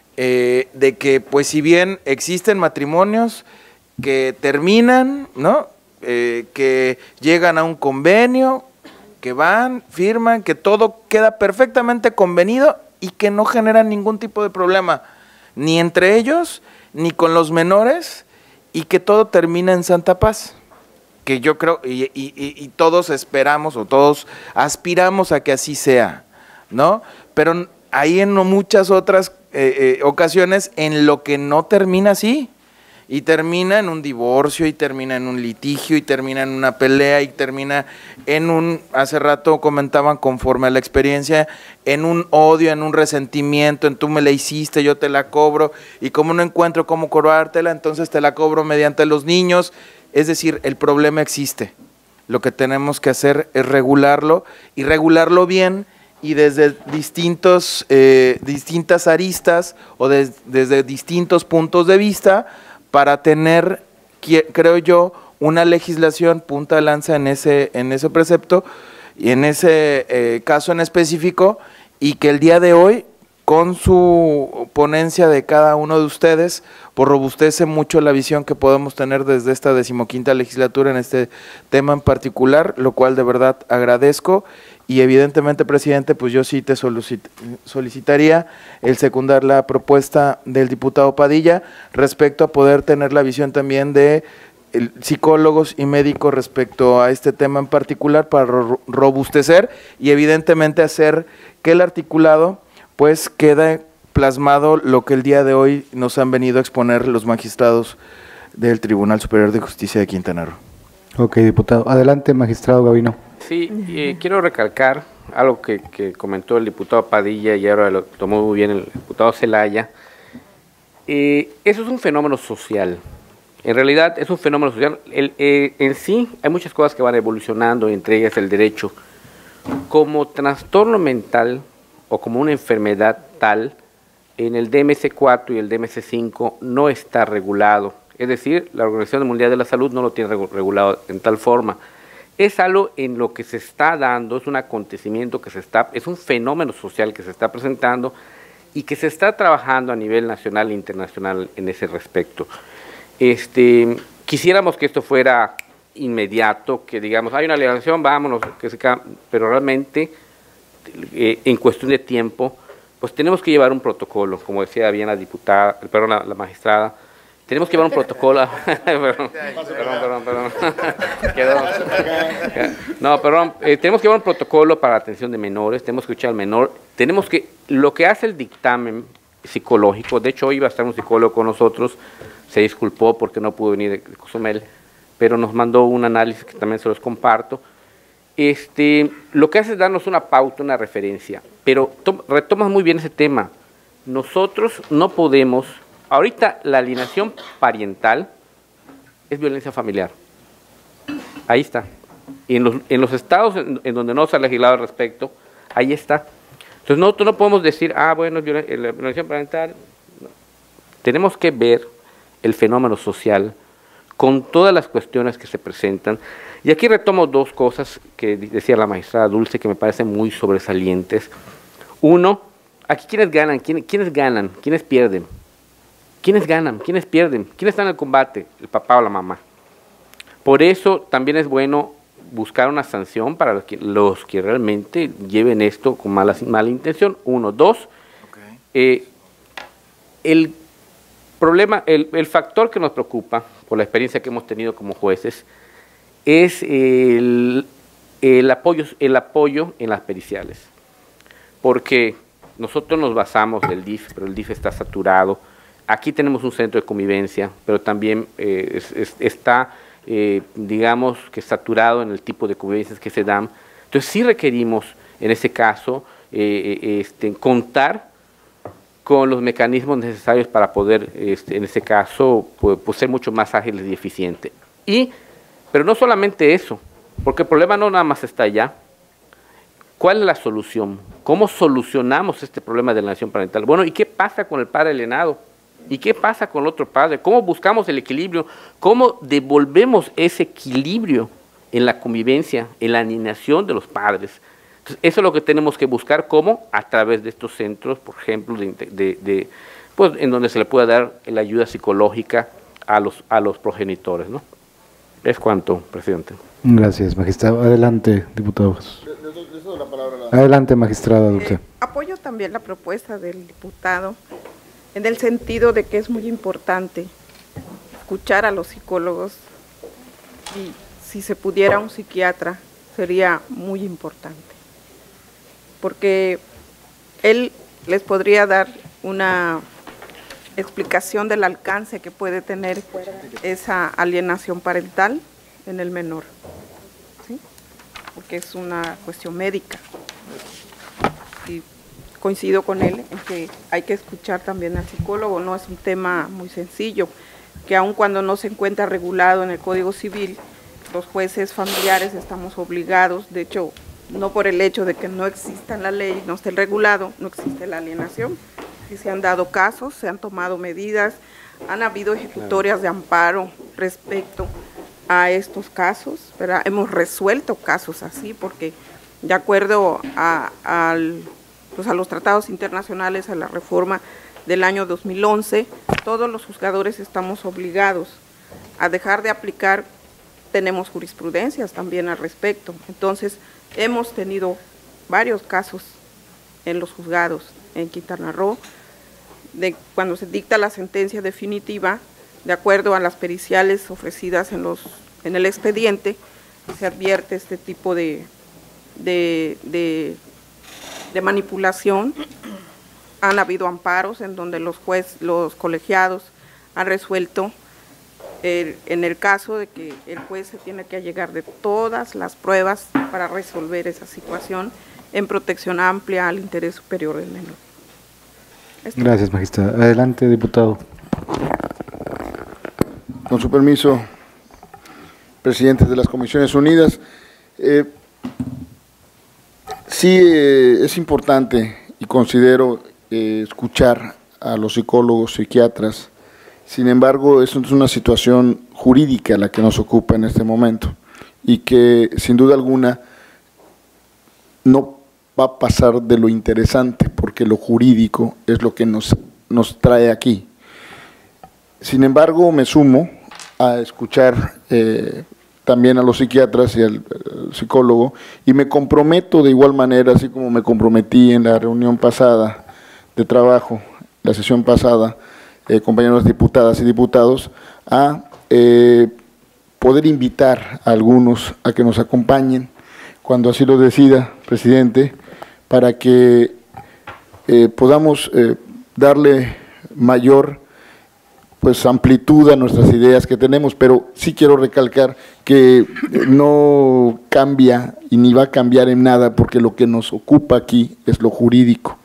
eh, de que pues si bien existen matrimonios que terminan, ¿no? Eh, que llegan a un convenio, que van, firman, que todo queda perfectamente convenido y que no generan ningún tipo de problema, ni entre ellos, ni con los menores, y que todo termina en santa paz, que yo creo, y, y, y todos esperamos o todos aspiramos a que así sea, ¿no? Pero hay en muchas otras eh, eh, ocasiones en lo que no termina así, y termina en un divorcio, y termina en un litigio, y termina en una pelea, y termina en un, hace rato comentaban conforme a la experiencia, en un odio, en un resentimiento, en tú me la hiciste, yo te la cobro, y como no encuentro cómo cobrártela, entonces te la cobro mediante los niños. Es decir, el problema existe. Lo que tenemos que hacer es regularlo, y regularlo bien, y desde distintos, eh, distintas aristas o des, desde distintos puntos de vista, para tener, creo yo, una legislación punta de lanza en ese, en ese precepto y en ese eh, caso en específico, y que el día de hoy, con su ponencia de cada uno de ustedes, pues robustece mucho la visión que podemos tener desde esta decimoquinta legislatura en este tema en particular, lo cual de verdad agradezco. Y evidentemente, presidente, pues yo sí te solicitaría el secundar la propuesta del diputado Padilla respecto a poder tener la visión también de el, psicólogos y médicos respecto a este tema en particular, para ro robustecer y evidentemente hacer que el articulado pues quede plasmado lo que el día de hoy nos han venido a exponer los magistrados del Tribunal Superior de Justicia de Quintana Roo. Ok, diputado. Adelante, magistrado Gavino. Sí, eh, quiero recalcar algo que, que comentó el diputado Padilla y ahora lo tomó muy bien el diputado Zelaya. Eh, eso es un fenómeno social. En realidad es un fenómeno social. El, eh, en sí hay muchas cosas que van evolucionando, entre ellas el derecho. Como trastorno mental o como una enfermedad tal, en el D M S cuatro y el D M S cinco no está regulado. Es decir, la Organización Mundial de la Salud no lo tiene regulado en tal forma. Es algo en lo que se está dando, es un acontecimiento que se está, es un fenómeno social que se está presentando y que se está trabajando a nivel nacional e internacional en ese respecto. Este, quisiéramos que esto fuera inmediato, que digamos, hay una alegación, vámonos, que se, pero realmente eh, en cuestión de tiempo, pues tenemos que llevar un protocolo, como decía bien la diputada, perdón, la, la magistrada. Tenemos que llevar un protocolo. perdón, perdón, perdón, perdón. Quedó. No, perdón. Eh, tenemos que llevar un protocolo para la atención de menores. Tenemos que escuchar al menor. Tenemos que. Lo que hace el dictamen psicológico. De hecho, hoy iba a estar un psicólogo con nosotros. Se disculpó porque no pudo venir de Cozumel. pero nos mandó un análisis que también se los comparto. Este, lo que hace es darnos una pauta, una referencia, pero retomas muy bien ese tema. Nosotros no podemos, ahorita la alienación parental es violencia familiar. Ahí está. Y en los, en los estados en, en donde no se ha legislado al respecto, ahí está. Entonces nosotros no podemos decir, ah, bueno, la violencia parental. No. Tenemos que ver el fenómeno social con todas las cuestiones que se presentan. Y aquí retomo dos cosas que decía la magistrada Dulce que me parecen muy sobresalientes. Uno, aquí quiénes ganan, quiénes, quiénes ganan, quiénes pierden. ¿Quiénes ganan? ¿Quiénes pierden? ¿Quién está en el combate? El papá o la mamá. Por eso también es bueno buscar una sanción para los que, los que realmente lleven esto con mala, mala intención. Uno. Dos, okay. eh, el problema, el, el factor que nos preocupa, por la experiencia que hemos tenido como jueces, es el, el, apoyo, el apoyo en las periciales. Porque nosotros nos basamos del D I F, pero el D I F está saturado. Aquí tenemos un centro de convivencia, pero también eh, es, es, está, eh, digamos, que saturado en el tipo de convivencias que se dan. Entonces sí requerimos, en ese caso, eh, este, contar con los mecanismos necesarios para poder, este, en ese caso, pues, pues ser mucho más ágiles y eficientes. Y, pero no solamente eso, porque el problema no nada más está allá. ¿Cuál es la solución? ¿Cómo solucionamos este problema de alienación parental? Bueno, ¿y qué pasa con el padre alienado? ¿Y qué pasa con el otro padre? ¿Cómo buscamos el equilibrio? ¿Cómo devolvemos ese equilibrio en la convivencia, en la alienación de los padres? Entonces, eso es lo que tenemos que buscar, ¿cómo? A través de estos centros, por ejemplo, de, de, de, pues, en donde se le pueda dar la ayuda psicológica a los, a los progenitores, ¿no? Es cuanto, presidente. Gracias, magistrado. Adelante, diputado. Adelante, magistrada Dulce. Eh, apoyo también la propuesta del diputado en el sentido de que es muy importante escuchar a los psicólogos y si se pudiera un psiquiatra sería muy importante, porque él les podría dar una explicación del alcance que puede tener esa alienación parental en el menor, ¿sí? Porque es una cuestión médica. Y coincido con él en que hay que escuchar también al psicólogo, no es un tema muy sencillo, que aun cuando no se encuentra regulado en el Código Civil, los jueces familiares estamos obligados, de hecho, no por el hecho de que no exista en la ley, no esté regulado, no existe la alienación. Si se han dado casos, se han tomado medidas, han habido ejecutorias de amparo respecto a estos casos, ¿verdad? Hemos resuelto casos así, porque de acuerdo a, al, pues a los tratados internacionales, a la reforma del año dos mil once, todos los juzgadores estamos obligados a dejar de aplicar, tenemos jurisprudencias también al respecto. Entonces, hemos tenido varios casos en los juzgados en Quintana Roo, de cuando se dicta la sentencia definitiva, de acuerdo a las periciales ofrecidas en, los, en el expediente, se advierte este tipo de, de, de, de manipulación. Han habido amparos en donde los jueces, los colegiados han resuelto el, en el caso de que el juez se tiene que allegar de todas las pruebas para resolver esa situación en protección amplia al interés superior del menor. Esto. Gracias, magistrada. Adelante, diputado. Con su permiso, presidentes de las Comisiones Unidas, eh, sí eh, es importante y considero eh, escuchar a los psicólogos, psiquiatras. Sin embargo, eso es una situación jurídica la que nos ocupa en este momento y que sin duda alguna no va a pasar de lo interesante, porque lo jurídico es lo que nos, nos trae aquí. Sin embargo, me sumo a escuchar eh, también a los psiquiatras y al, al psicólogo, y me comprometo de igual manera, así como me comprometí en la reunión pasada de trabajo, la sesión pasada, eh, compañeros diputadas y diputados, a eh, poder invitar a algunos a que nos acompañen, cuando así lo decida, presidente, para que eh, podamos eh, darle mayor pues amplitud a nuestras ideas que tenemos, pero sí quiero recalcar que no cambia y ni va a cambiar en nada, porque lo que nos ocupa aquí es lo jurídico.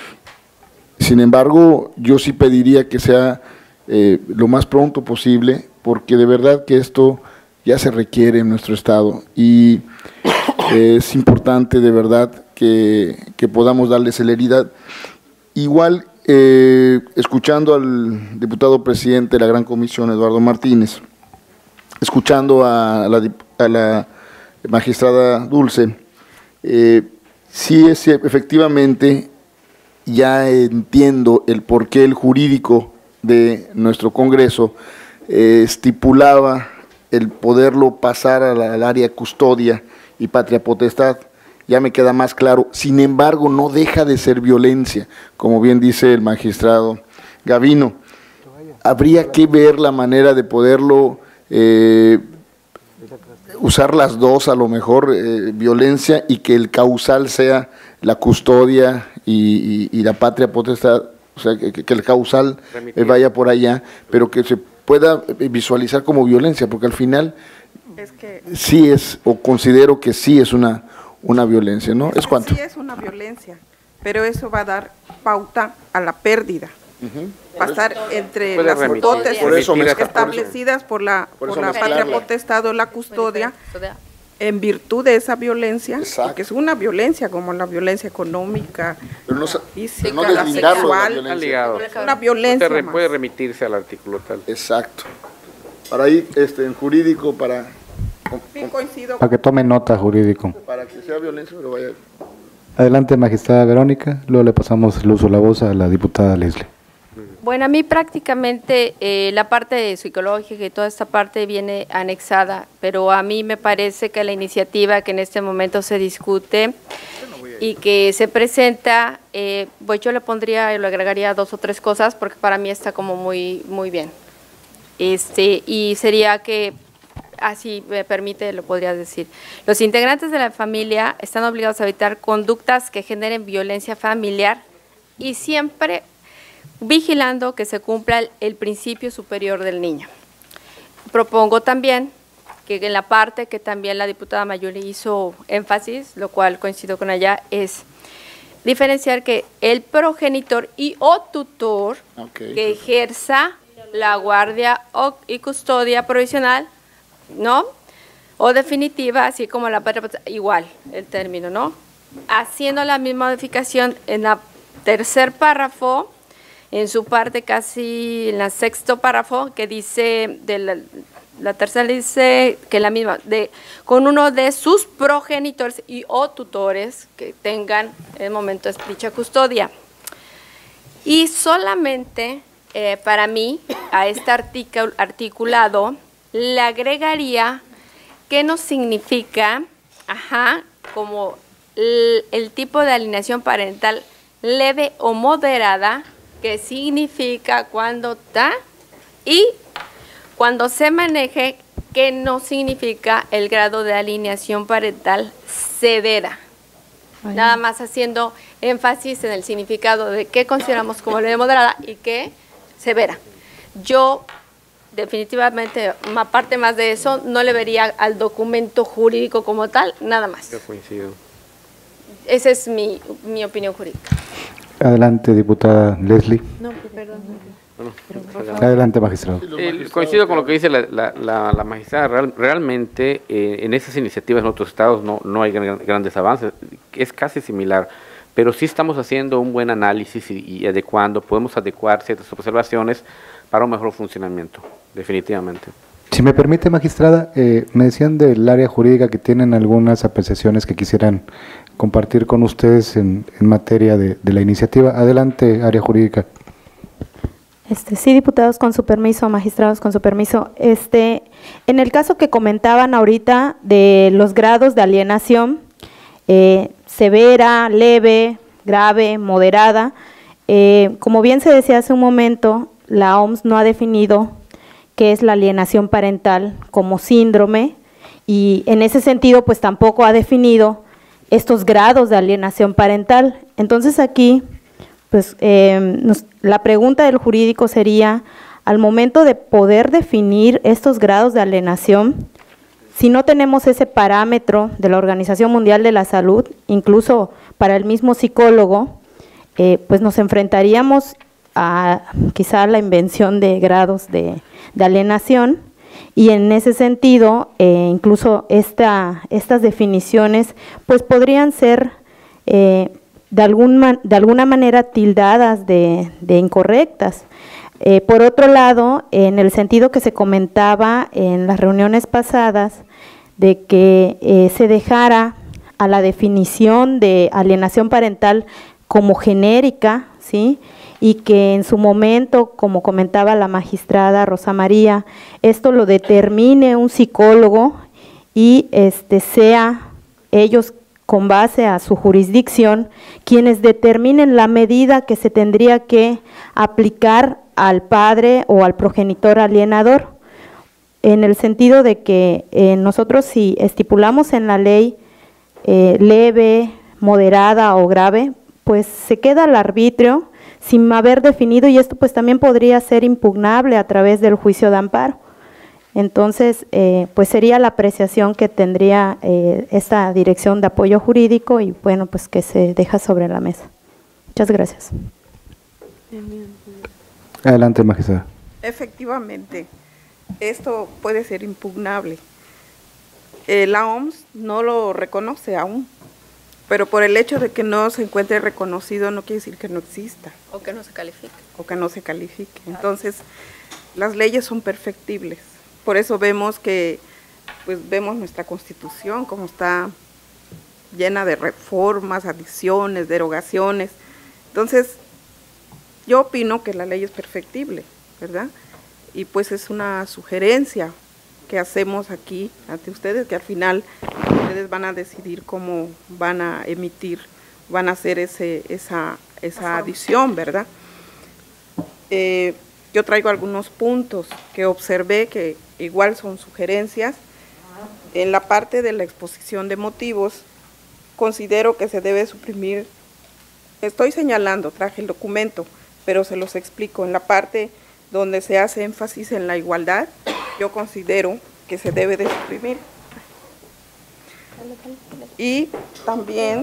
Sin embargo, yo sí pediría que sea eh, lo más pronto posible, porque de verdad que esto ya se requiere en nuestro estado y eh, es importante de verdad que, que podamos darle celeridad. Igual, eh, escuchando al diputado presidente de la Gran Comisión, Eduardo Martínez, escuchando a la, a la magistrada Dulce, eh, sí es efectivamente, ya entiendo el porqué el jurídico de nuestro Congreso eh, estipulaba el poderlo pasar a la, al área custodia y patria potestad. Ya me queda más claro. Sin embargo, no deja de ser violencia, como bien dice el magistrado Gavino. Habría que ver la manera de poderlo eh, usar las dos, a lo mejor, eh, violencia, y que el causal sea la custodia y, y, y la patria potestad, o sea, que, que el causal eh, vaya por allá, pero que se pueda visualizar como violencia, porque al final es que sí es, o considero que sí es una, una violencia, ¿no? ¿Es cuánto? Sí es una violencia, pero eso va a dar pauta a la pérdida. Uh-huh. Pasar entre las dotes establecidas por la, por por la patria potestad o la custodia en virtud de esa violencia, exacto, porque es una violencia como la violencia económica, pero no, la física, pero no la sexual, de la violencia. Es una violencia puede, más. puede remitirse al artículo tal. Exacto. Para ir este, en jurídico, para… Sí, coincido. Para que tome nota jurídico. Para que sea violencia, pero vaya… Adelante, magistrada Verónica, luego le pasamos el uso de la voz a la diputada Leslie. Bueno, a mí prácticamente eh, la parte psicológica y toda esta parte viene anexada, pero a mí me parece que la iniciativa que en este momento se discute y que se presenta, eh, pues yo le pondría, le agregaría dos o tres cosas, porque para mí está como muy, muy bien. Este, y sería que, así me permite, lo podría decir, los integrantes de la familia están obligados a evitar conductas que generen violencia familiar y siempre vigilando que se cumpla el, el principio superior del niño. Propongo también que en la parte que también la diputada Mayuli hizo énfasis, lo cual coincido con ella, es diferenciar que el progenitor y o tutor okay. que ejerza la guardia o, y custodia provisional, ¿no? O definitiva, así como la patria, igual el término, ¿no? Haciendo la misma modificación en la tercer párrafo, en su parte casi en la sexto párrafo, que dice, de la, la tercera dice que la misma, de con uno de sus progenitores y o tutores que tengan en el momento de dicha custodia. Y solamente eh, para mí, a este articul, articulado, le agregaría qué nos significa, ajá, como el, el tipo de alienación parental leve o moderada, que significa cuando está y cuando se maneje, que no significa el grado de alineación parental severa. Ay. Nada más haciendo énfasis en el significado de qué consideramos como leve moderada y qué severa. Yo definitivamente, aparte más de eso, no le vería al documento jurídico como tal, nada más. Yo coincido. Esa es mi, mi opinión jurídica. Adelante, diputada Leslie. No, perdón. Bueno, adelante, magistrado. Eh, coincido con lo que dice la, la, la, la magistrada. Real, realmente, eh, en esas iniciativas en otros estados no, no hay gran, grandes avances. Es casi similar, pero sí estamos haciendo un buen análisis y, y adecuando, podemos adecuar ciertas observaciones para un mejor funcionamiento, definitivamente. Si me permite, magistrada, eh, me decían del área jurídica que tienen algunas apreciaciones que quisieran compartir con ustedes en, en materia de, de la iniciativa. Adelante, área jurídica. Este, sí, diputados, con su permiso, magistrados, con su permiso. Este, en el caso que comentaban ahorita de los grados de alienación, eh, severa, leve, grave, moderada, eh, como bien se decía hace un momento, la O M S no ha definido qué es la alienación parental como síndrome y en ese sentido pues tampoco ha definido estos grados de alienación parental. Entonces aquí pues eh, nos, la pregunta del jurídico sería al momento de poder definir estos grados de alienación, si no tenemos ese parámetro de la Organización Mundial de la Salud, incluso para el mismo psicólogo, eh, pues nos enfrentaríamos a quizá la invención de grados de, de alienación, y en ese sentido, eh, incluso esta, estas definiciones pues podrían ser eh, de, algún man, de alguna manera tildadas de, de incorrectas. Eh, por otro lado, en el sentido que se comentaba en las reuniones pasadas, de que eh, se dejara a la definición de alienación parental como genérica, ¿sí?, y que en su momento, como comentaba la magistrada Rosa María, esto lo determine un psicólogo y este sea ellos con base a su jurisdicción quienes determinen la medida que se tendría que aplicar al padre o al progenitor alienador, en el sentido de que eh, nosotros si estipulamos en la ley eh, leve, moderada o grave, pues se queda al arbitrio sin haber definido, y esto pues también podría ser impugnable a través del juicio de amparo. Entonces, eh, pues sería la apreciación que tendría eh, esta dirección de apoyo jurídico y bueno, pues que se deja sobre la mesa. Muchas gracias. Adelante, magistrada. Efectivamente, esto puede ser impugnable. Eh, la O M S no lo reconoce aún, pero por el hecho de que no se encuentre reconocido no quiere decir que no exista. O que no se califique. O que no se califique. Entonces, las leyes son perfectibles. Por eso vemos que, pues vemos nuestra Constitución como está llena de reformas, adiciones, derogaciones. Entonces, yo opino que la ley es perfectible, ¿verdad? Y pues es una sugerencia que hacemos aquí ante ustedes, que al final ustedes van a decidir cómo van a emitir, van a hacer ese, esa, esa adición, ¿verdad? Eh, yo traigo algunos puntos que observé que igual son sugerencias. En la parte de la exposición de motivos, considero que se debe suprimir, estoy señalando, traje el documento, pero se los explico, en la parte donde se hace énfasis en la igualdad, yo considero que se debe de suprimir. Y también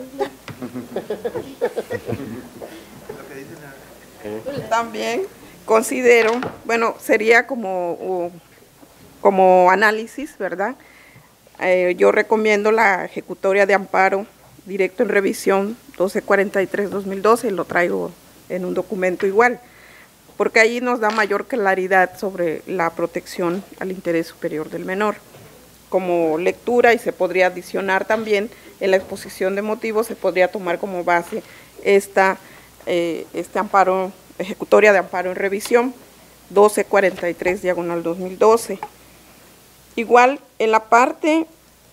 también considero, bueno, sería como, como análisis, ¿verdad? Eh, yo recomiendo la ejecutoria de amparo directo en revisión doce cuarenta y tres dos mil doce, lo traigo en un documento igual, porque ahí nos da mayor claridad sobre la protección al interés superior del menor. Como lectura, y se podría adicionar también en la exposición de motivos, se podría tomar como base esta eh, este amparo, ejecutoria de amparo en revisión, doce cuarenta y tres diagonal dos mil doce. Igual, en la parte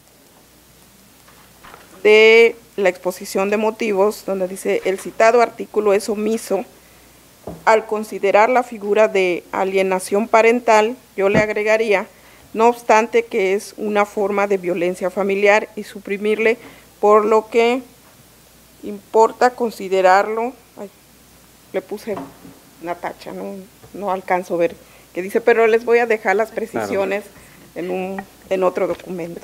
de la exposición de motivos, donde dice, el citado artículo es omiso, al considerar la figura de alienación parental, yo le agregaría, no obstante que es una forma de violencia familiar, y suprimirle, por lo que importa considerarlo, ay, le puse una tacha, no, no alcanzo a ver, que dice, pero les voy a dejar las precisiones en, un, en otro documento.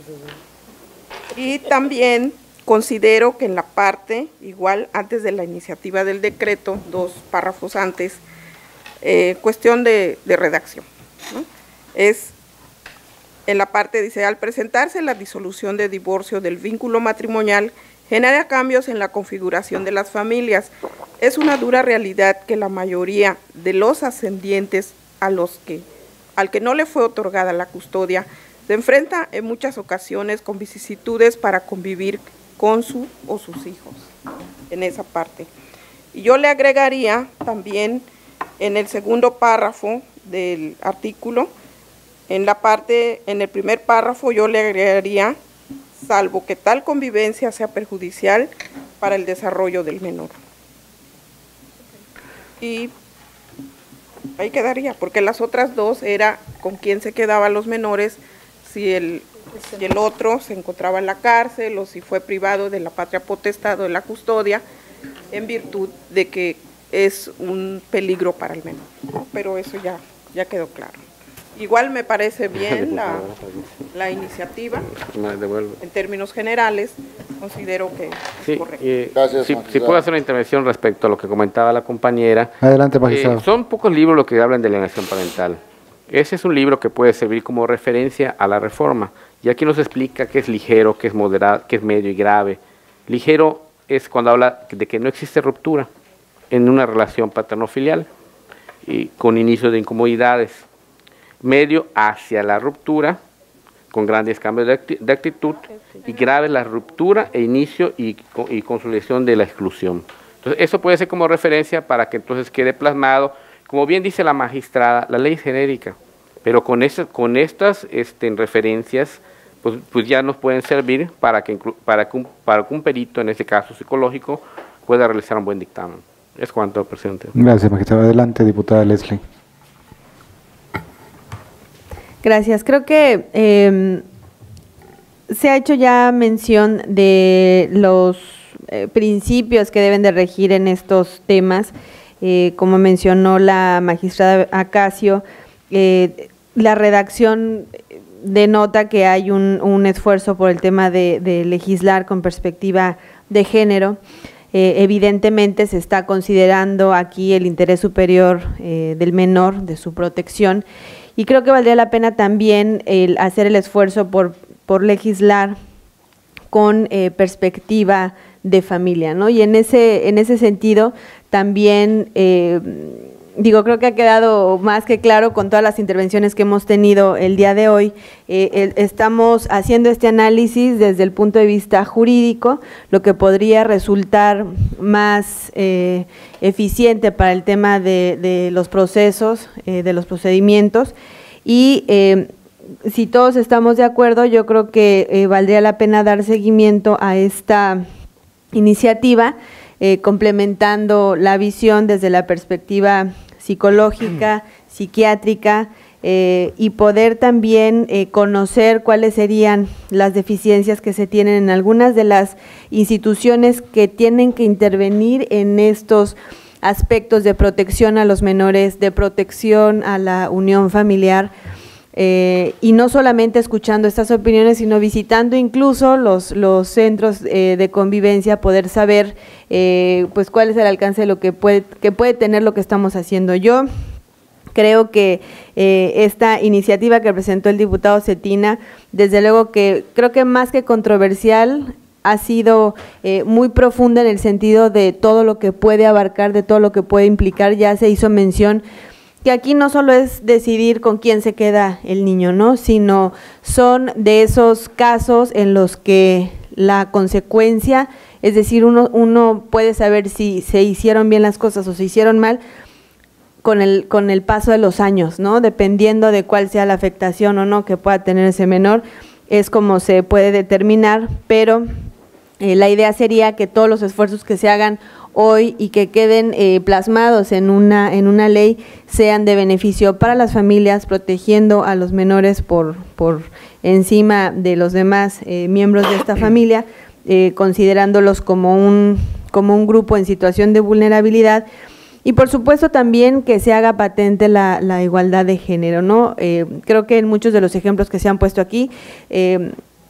Y también considero que en la parte, igual antes de la iniciativa del decreto, dos párrafos antes, eh, cuestión de, de redacción, ¿no? Es, en la parte dice, al presentarse la disolución de divorcio del vínculo matrimonial, genera cambios en la configuración de las familias. Es una dura realidad que la mayoría de los ascendientes a los que, al que no le fue otorgada la custodia, se enfrenta en muchas ocasiones con vicisitudes para convivir con su o sus hijos, en esa parte. Y yo le agregaría también en el segundo párrafo del artículo, en la parte, en el primer párrafo yo le agregaría, salvo que tal convivencia sea perjudicial para el desarrollo del menor. Y ahí quedaría, porque las otras dos era con quién se quedaban los menores, si el, si el otro se encontraba en la cárcel o si fue privado de la patria potestad o de la custodia, en virtud de que es un peligro para el menor. pero eso ya, ya quedó claro. Igual me parece bien la, la iniciativa, en términos generales, considero que sí, es correcto. Eh, Gracias, si, si puedo hacer una intervención respecto a lo que comentaba la compañera. Adelante, magistrado. Eh, son pocos libros los que hablan de alienación parental. Ese es un libro que puede servir como referencia a la reforma. Y aquí nos explica qué es ligero, qué es moderado, qué es medio y grave. Ligero es cuando habla de que no existe ruptura en una relación paterno-filial y con inicio de incomodidades. Medio hacia la ruptura, con grandes cambios de, acti de actitud, y grave la ruptura e inicio y, y consolidación de la exclusión. Entonces, eso puede ser como referencia para que entonces quede plasmado, como bien dice la magistrada, la ley es genérica, pero con, ese, con estas este, referencias, pues, pues ya nos pueden servir para que, para, que un, para que un perito, en este caso psicológico, pueda realizar un buen dictamen. Es cuanto, presidente. Gracias, magistrado. Adelante, diputada Leslie. Gracias. Creo que eh, se ha hecho ya mención de los eh, principios que deben de regir en estos temas. Eh, como mencionó la magistrada Acacio, eh, la redacción denota que hay un, un esfuerzo por el tema de, de legislar con perspectiva de género. Eh, evidentemente se está considerando aquí el interés superior eh, del menor, de su protección. Y creo que valdría la pena también el hacer el esfuerzo por, por legislar con eh, perspectiva de familia, ¿no? Y en ese, en ese sentido también, eh, digo, creo que ha quedado más que claro con todas las intervenciones que hemos tenido el día de hoy. Eh, el, estamos haciendo este análisis desde el punto de vista jurídico, lo que podría resultar más eh, eficiente para el tema de, de los procesos, eh, de los procedimientos, y eh, si todos estamos de acuerdo, yo creo que eh, valdría la pena dar seguimiento a esta iniciativa, eh, complementando la visión desde la perspectiva psicológica, psiquiátrica, eh, y poder también eh, conocer cuáles serían las deficiencias que se tienen en algunas de las instituciones que tienen que intervenir en estos aspectos de protección a los menores, de protección a la unión familiar, eh, y no solamente escuchando estas opiniones, sino visitando incluso los, los centros eh, de convivencia, poder saber eh, pues cuál es el alcance de lo que puede, que puede tener lo que estamos haciendo. Yo creo que eh, esta iniciativa que presentó el diputado Cetina, desde luego que creo que más que controversial, ha sido eh, muy profunda en el sentido de todo lo que puede abarcar, de todo lo que puede implicar. Ya se hizo mención que aquí no solo es decidir con quién se queda el niño, ¿no?, sino son de esos casos en los que la consecuencia, es decir, uno, uno puede saber si se hicieron bien las cosas o se hicieron mal con el, con el paso de los años, ¿no?, dependiendo de cuál sea la afectación o no que pueda tener ese menor, es como se puede determinar, pero Eh, la idea sería que todos los esfuerzos que se hagan hoy y que queden eh, plasmados en una, en una ley sean de beneficio para las familias, protegiendo a los menores por, por encima de los demás eh, miembros de esta familia, eh, considerándolos como un, como un grupo en situación de vulnerabilidad. Y por supuesto también que se haga patente la, la igualdad de género, ¿no? Eh, creo que en muchos de los ejemplos que se han puesto aquí, eh,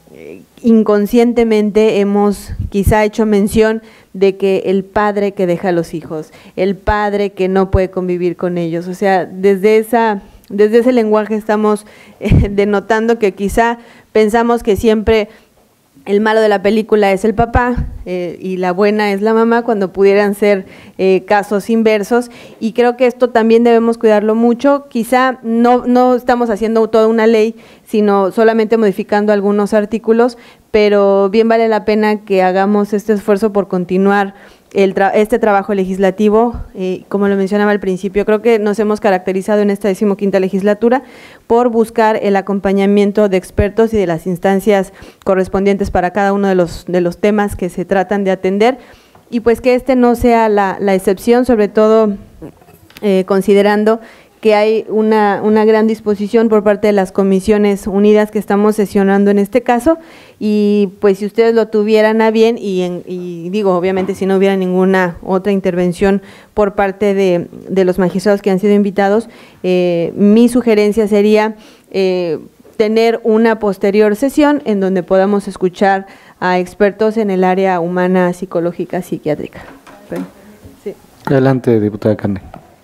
inconscientemente hemos quizá hecho mención de que el padre que deja a los hijos, el padre que no puede convivir con ellos, o sea, desde esa, desde ese lenguaje estamos eh, denotando que quizá pensamos que siempre el malo de la película es el papá eh, y la buena es la mamá, cuando pudieran ser eh, casos inversos, y creo que esto también debemos cuidarlo mucho. Quizá no, no estamos haciendo toda una ley, sino solamente modificando algunos artículos, pero bien vale la pena que hagamos este esfuerzo por continuar el tra este trabajo legislativo. Eh, como lo mencionaba al principio, creo que nos hemos caracterizado en esta decimoquinta legislatura por buscar el acompañamiento de expertos y de las instancias correspondientes para cada uno de los, de los temas que se tratan de atender, y pues que este no sea la, la excepción, sobre todo eh, considerando que hay una, una gran disposición por parte de las comisiones unidas que estamos sesionando en este caso, y pues si ustedes lo tuvieran a bien, y, en, y digo, obviamente si no hubiera ninguna otra intervención por parte de, de los magistrados que han sido invitados, eh, mi sugerencia sería eh, tener una posterior sesión en donde podamos escuchar a expertos en el área humana, psicológica, psiquiátrica. Sí. Adelante, diputada Cande.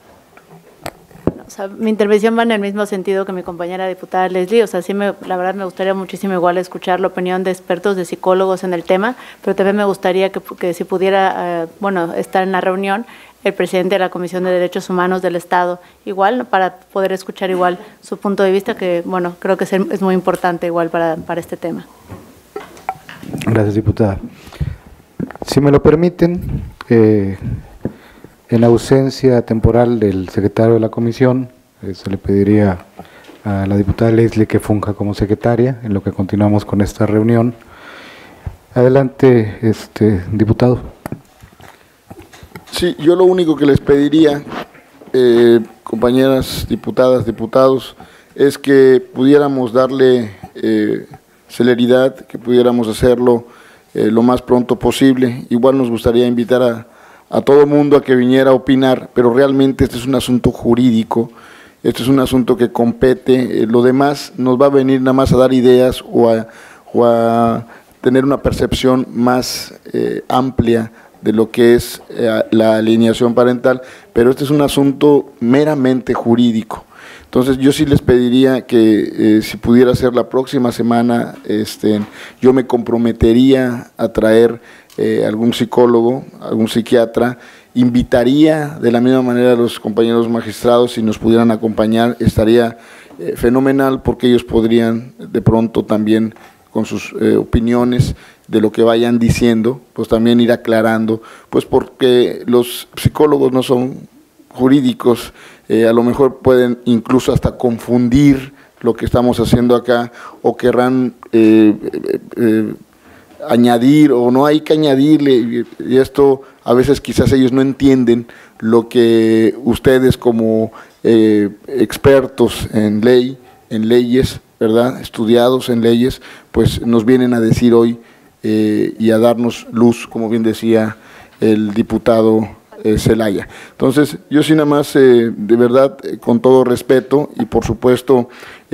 O sea, mi intervención va en el mismo sentido que mi compañera diputada Leslie. O sea, sí, me, la verdad me gustaría muchísimo igual escuchar la opinión de expertos, de psicólogos en el tema, pero también me gustaría que, que si pudiera, eh, bueno, estar en la reunión el presidente de la Comisión de Derechos Humanos del Estado, igual, para poder escuchar igual su punto de vista, que, bueno, creo que es, es muy importante igual para, para este tema. Gracias, diputada. Si me lo permiten, eh, en ausencia temporal del secretario de la comisión, eh, se le pediría a la diputada Leslie que funja como secretaria, en lo que continuamos con esta reunión. Adelante, este diputado. Sí, yo lo único que les pediría, eh, compañeras diputadas, diputados, es que pudiéramos darle eh, celeridad, que pudiéramos hacerlo eh, lo más pronto posible. Igual nos gustaría invitar a, a todo mundo a que viniera a opinar, pero realmente este es un asunto jurídico, este es un asunto que compete, eh, lo demás nos va a venir nada más a dar ideas o a, o a tener una percepción más eh, amplia de lo que es eh, la alineación parental, pero este es un asunto meramente jurídico. Entonces yo sí les pediría que eh, si pudiera ser la próxima semana, este, yo me comprometería a traer eh, algún psicólogo, algún psiquiatra, invitaría de la misma manera a los compañeros magistrados, si nos pudieran acompañar, estaría eh, fenomenal, porque ellos podrían de pronto también con sus eh, opiniones de lo que vayan diciendo, pues también ir aclarando, pues porque los psicólogos no son jurídicos, eh, a lo mejor pueden incluso hasta confundir lo que estamos haciendo acá, o querrán eh, eh, eh, añadir, o no hay que añadirle, y esto a veces quizás ellos no entienden lo que ustedes como eh, expertos en ley, en leyes, ¿verdad?, estudiados en leyes, pues nos vienen a decir hoy eh, y a darnos luz, como bien decía el diputado eh, Zelaya. Entonces, yo sí nada más, eh, de verdad, eh, con todo respeto y por supuesto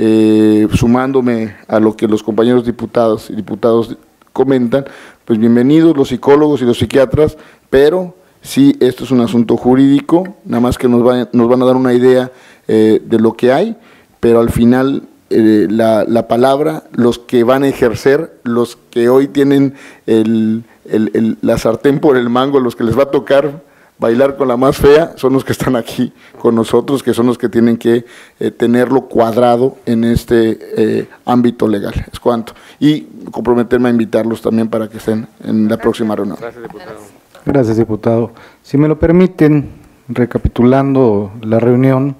eh, sumándome a lo que los compañeros diputados y diputados comentan, pues bienvenidos los psicólogos y los psiquiatras, pero sí, esto es un asunto jurídico, nada más que nos, va, nos van a dar una idea eh, de lo que hay, pero al final eh, la, la palabra, los que van a ejercer, los que hoy tienen el, el, el, la sartén por el mango, los que les va a tocar bailar con la más fea, son los que están aquí con nosotros, que son los que tienen que eh, tenerlo cuadrado en este eh, ámbito legal. Es cuanto. Y comprometerme a invitarlos también para que estén en la próxima reunión. Gracias, diputado. Gracias, diputado. Si me lo permiten, recapitulando la reunión,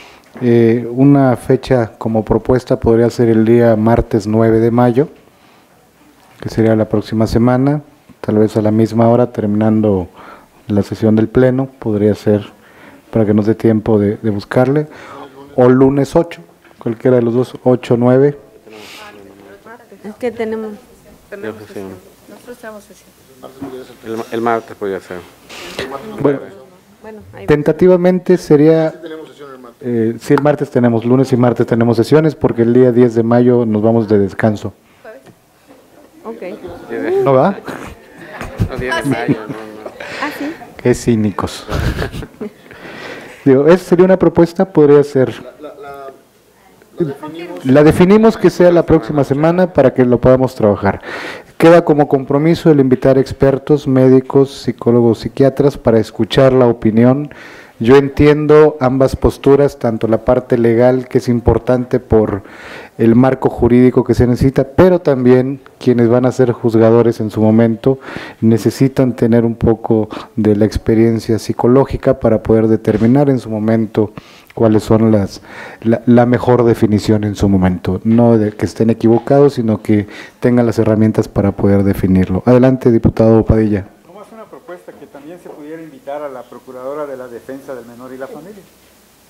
eh, una fecha como propuesta podría ser el día martes nueve de mayo, que sería la próxima semana, tal vez a la misma hora, terminando la sesión del Pleno, podría ser para que nos dé tiempo de, de buscarle, o lunes ocho, cualquiera de los dos, ocho, nueve. Es que tenemos... tenemos sesión. Nosotros tenemos sesión. El, el martes podría ser. Bueno, tentativamente sería, eh, sí, el martes tenemos, lunes y martes tenemos sesiones, porque el día diez de mayo nos vamos de descanso. Ok. ¿No va? No, diez de mayo, no, no. Ah, sí. Qué cínicos. Digo, esa sería una propuesta, podría ser. La, la, la, definimos. la definimos que sea la próxima semana para que lo podamos trabajar. Queda como compromiso el invitar expertos, médicos, psicólogos, psiquiatras para escuchar la opinión. Yo entiendo ambas posturas, tanto la parte legal, que es importante por el marco jurídico que se necesita, pero también quienes van a ser juzgadores en su momento necesitan tener un poco de la experiencia psicológica para poder determinar en su momento cuáles son las la, la mejor definición en su momento, no de que estén equivocados, sino que tengan las herramientas para poder definirlo. Adelante, diputado Padilla. ¿Cómo es una propuesta que también se pudiera invitar a la Procuradora de la Defensa del Menor y la Familia?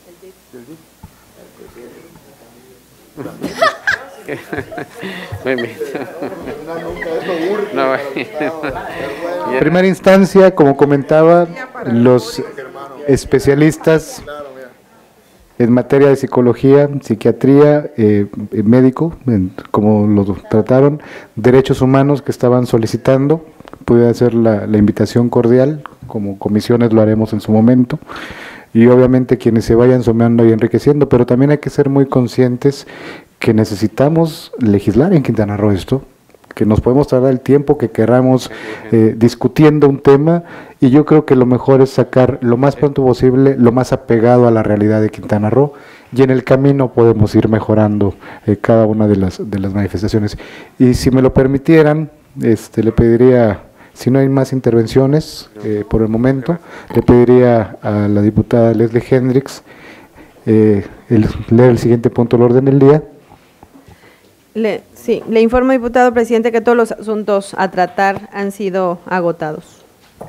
En primera instancia, como comentaba, los especialistas en materia de psicología, psiquiatría, eh, médico, en, como lo trataron, derechos humanos que estaban solicitando, puede hacer la, la invitación cordial, como comisiones lo haremos en su momento, y obviamente quienes se vayan sumando y enriqueciendo, pero también hay que ser muy conscientes que necesitamos legislar en Quintana Roo esto, que nos podemos tardar el tiempo que queramos eh, discutiendo un tema, y yo creo que lo mejor es sacar lo más pronto posible, lo más apegado a la realidad de Quintana Roo, y en el camino podemos ir mejorando eh, cada una de las, de las manifestaciones. Y si me lo permitieran, este, le pediría, si no hay más intervenciones eh, por el momento, le pediría a la diputada Leslie Hendricks eh, el, leer el siguiente punto del orden del día. Le, sí, le informo, diputado presidente, que todos los asuntos a tratar han sido agotados.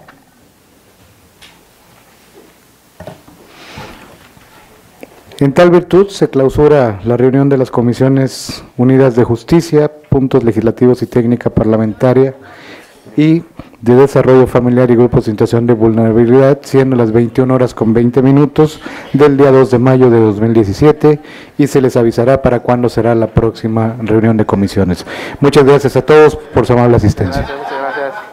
En tal virtud, se clausura la reunión de las Comisiones Unidas de Justicia, Puntos Legislativos y Técnica Parlamentaria y de Desarrollo Familiar y Grupos de Situación de Vulnerabilidad, siendo las veintiuna horas con veinte minutos del día dos de mayo de dos mil diecisiete, y se les avisará para cuándo será la próxima reunión de comisiones. Muchas gracias a todos por su amable asistencia. Gracias, muchas gracias.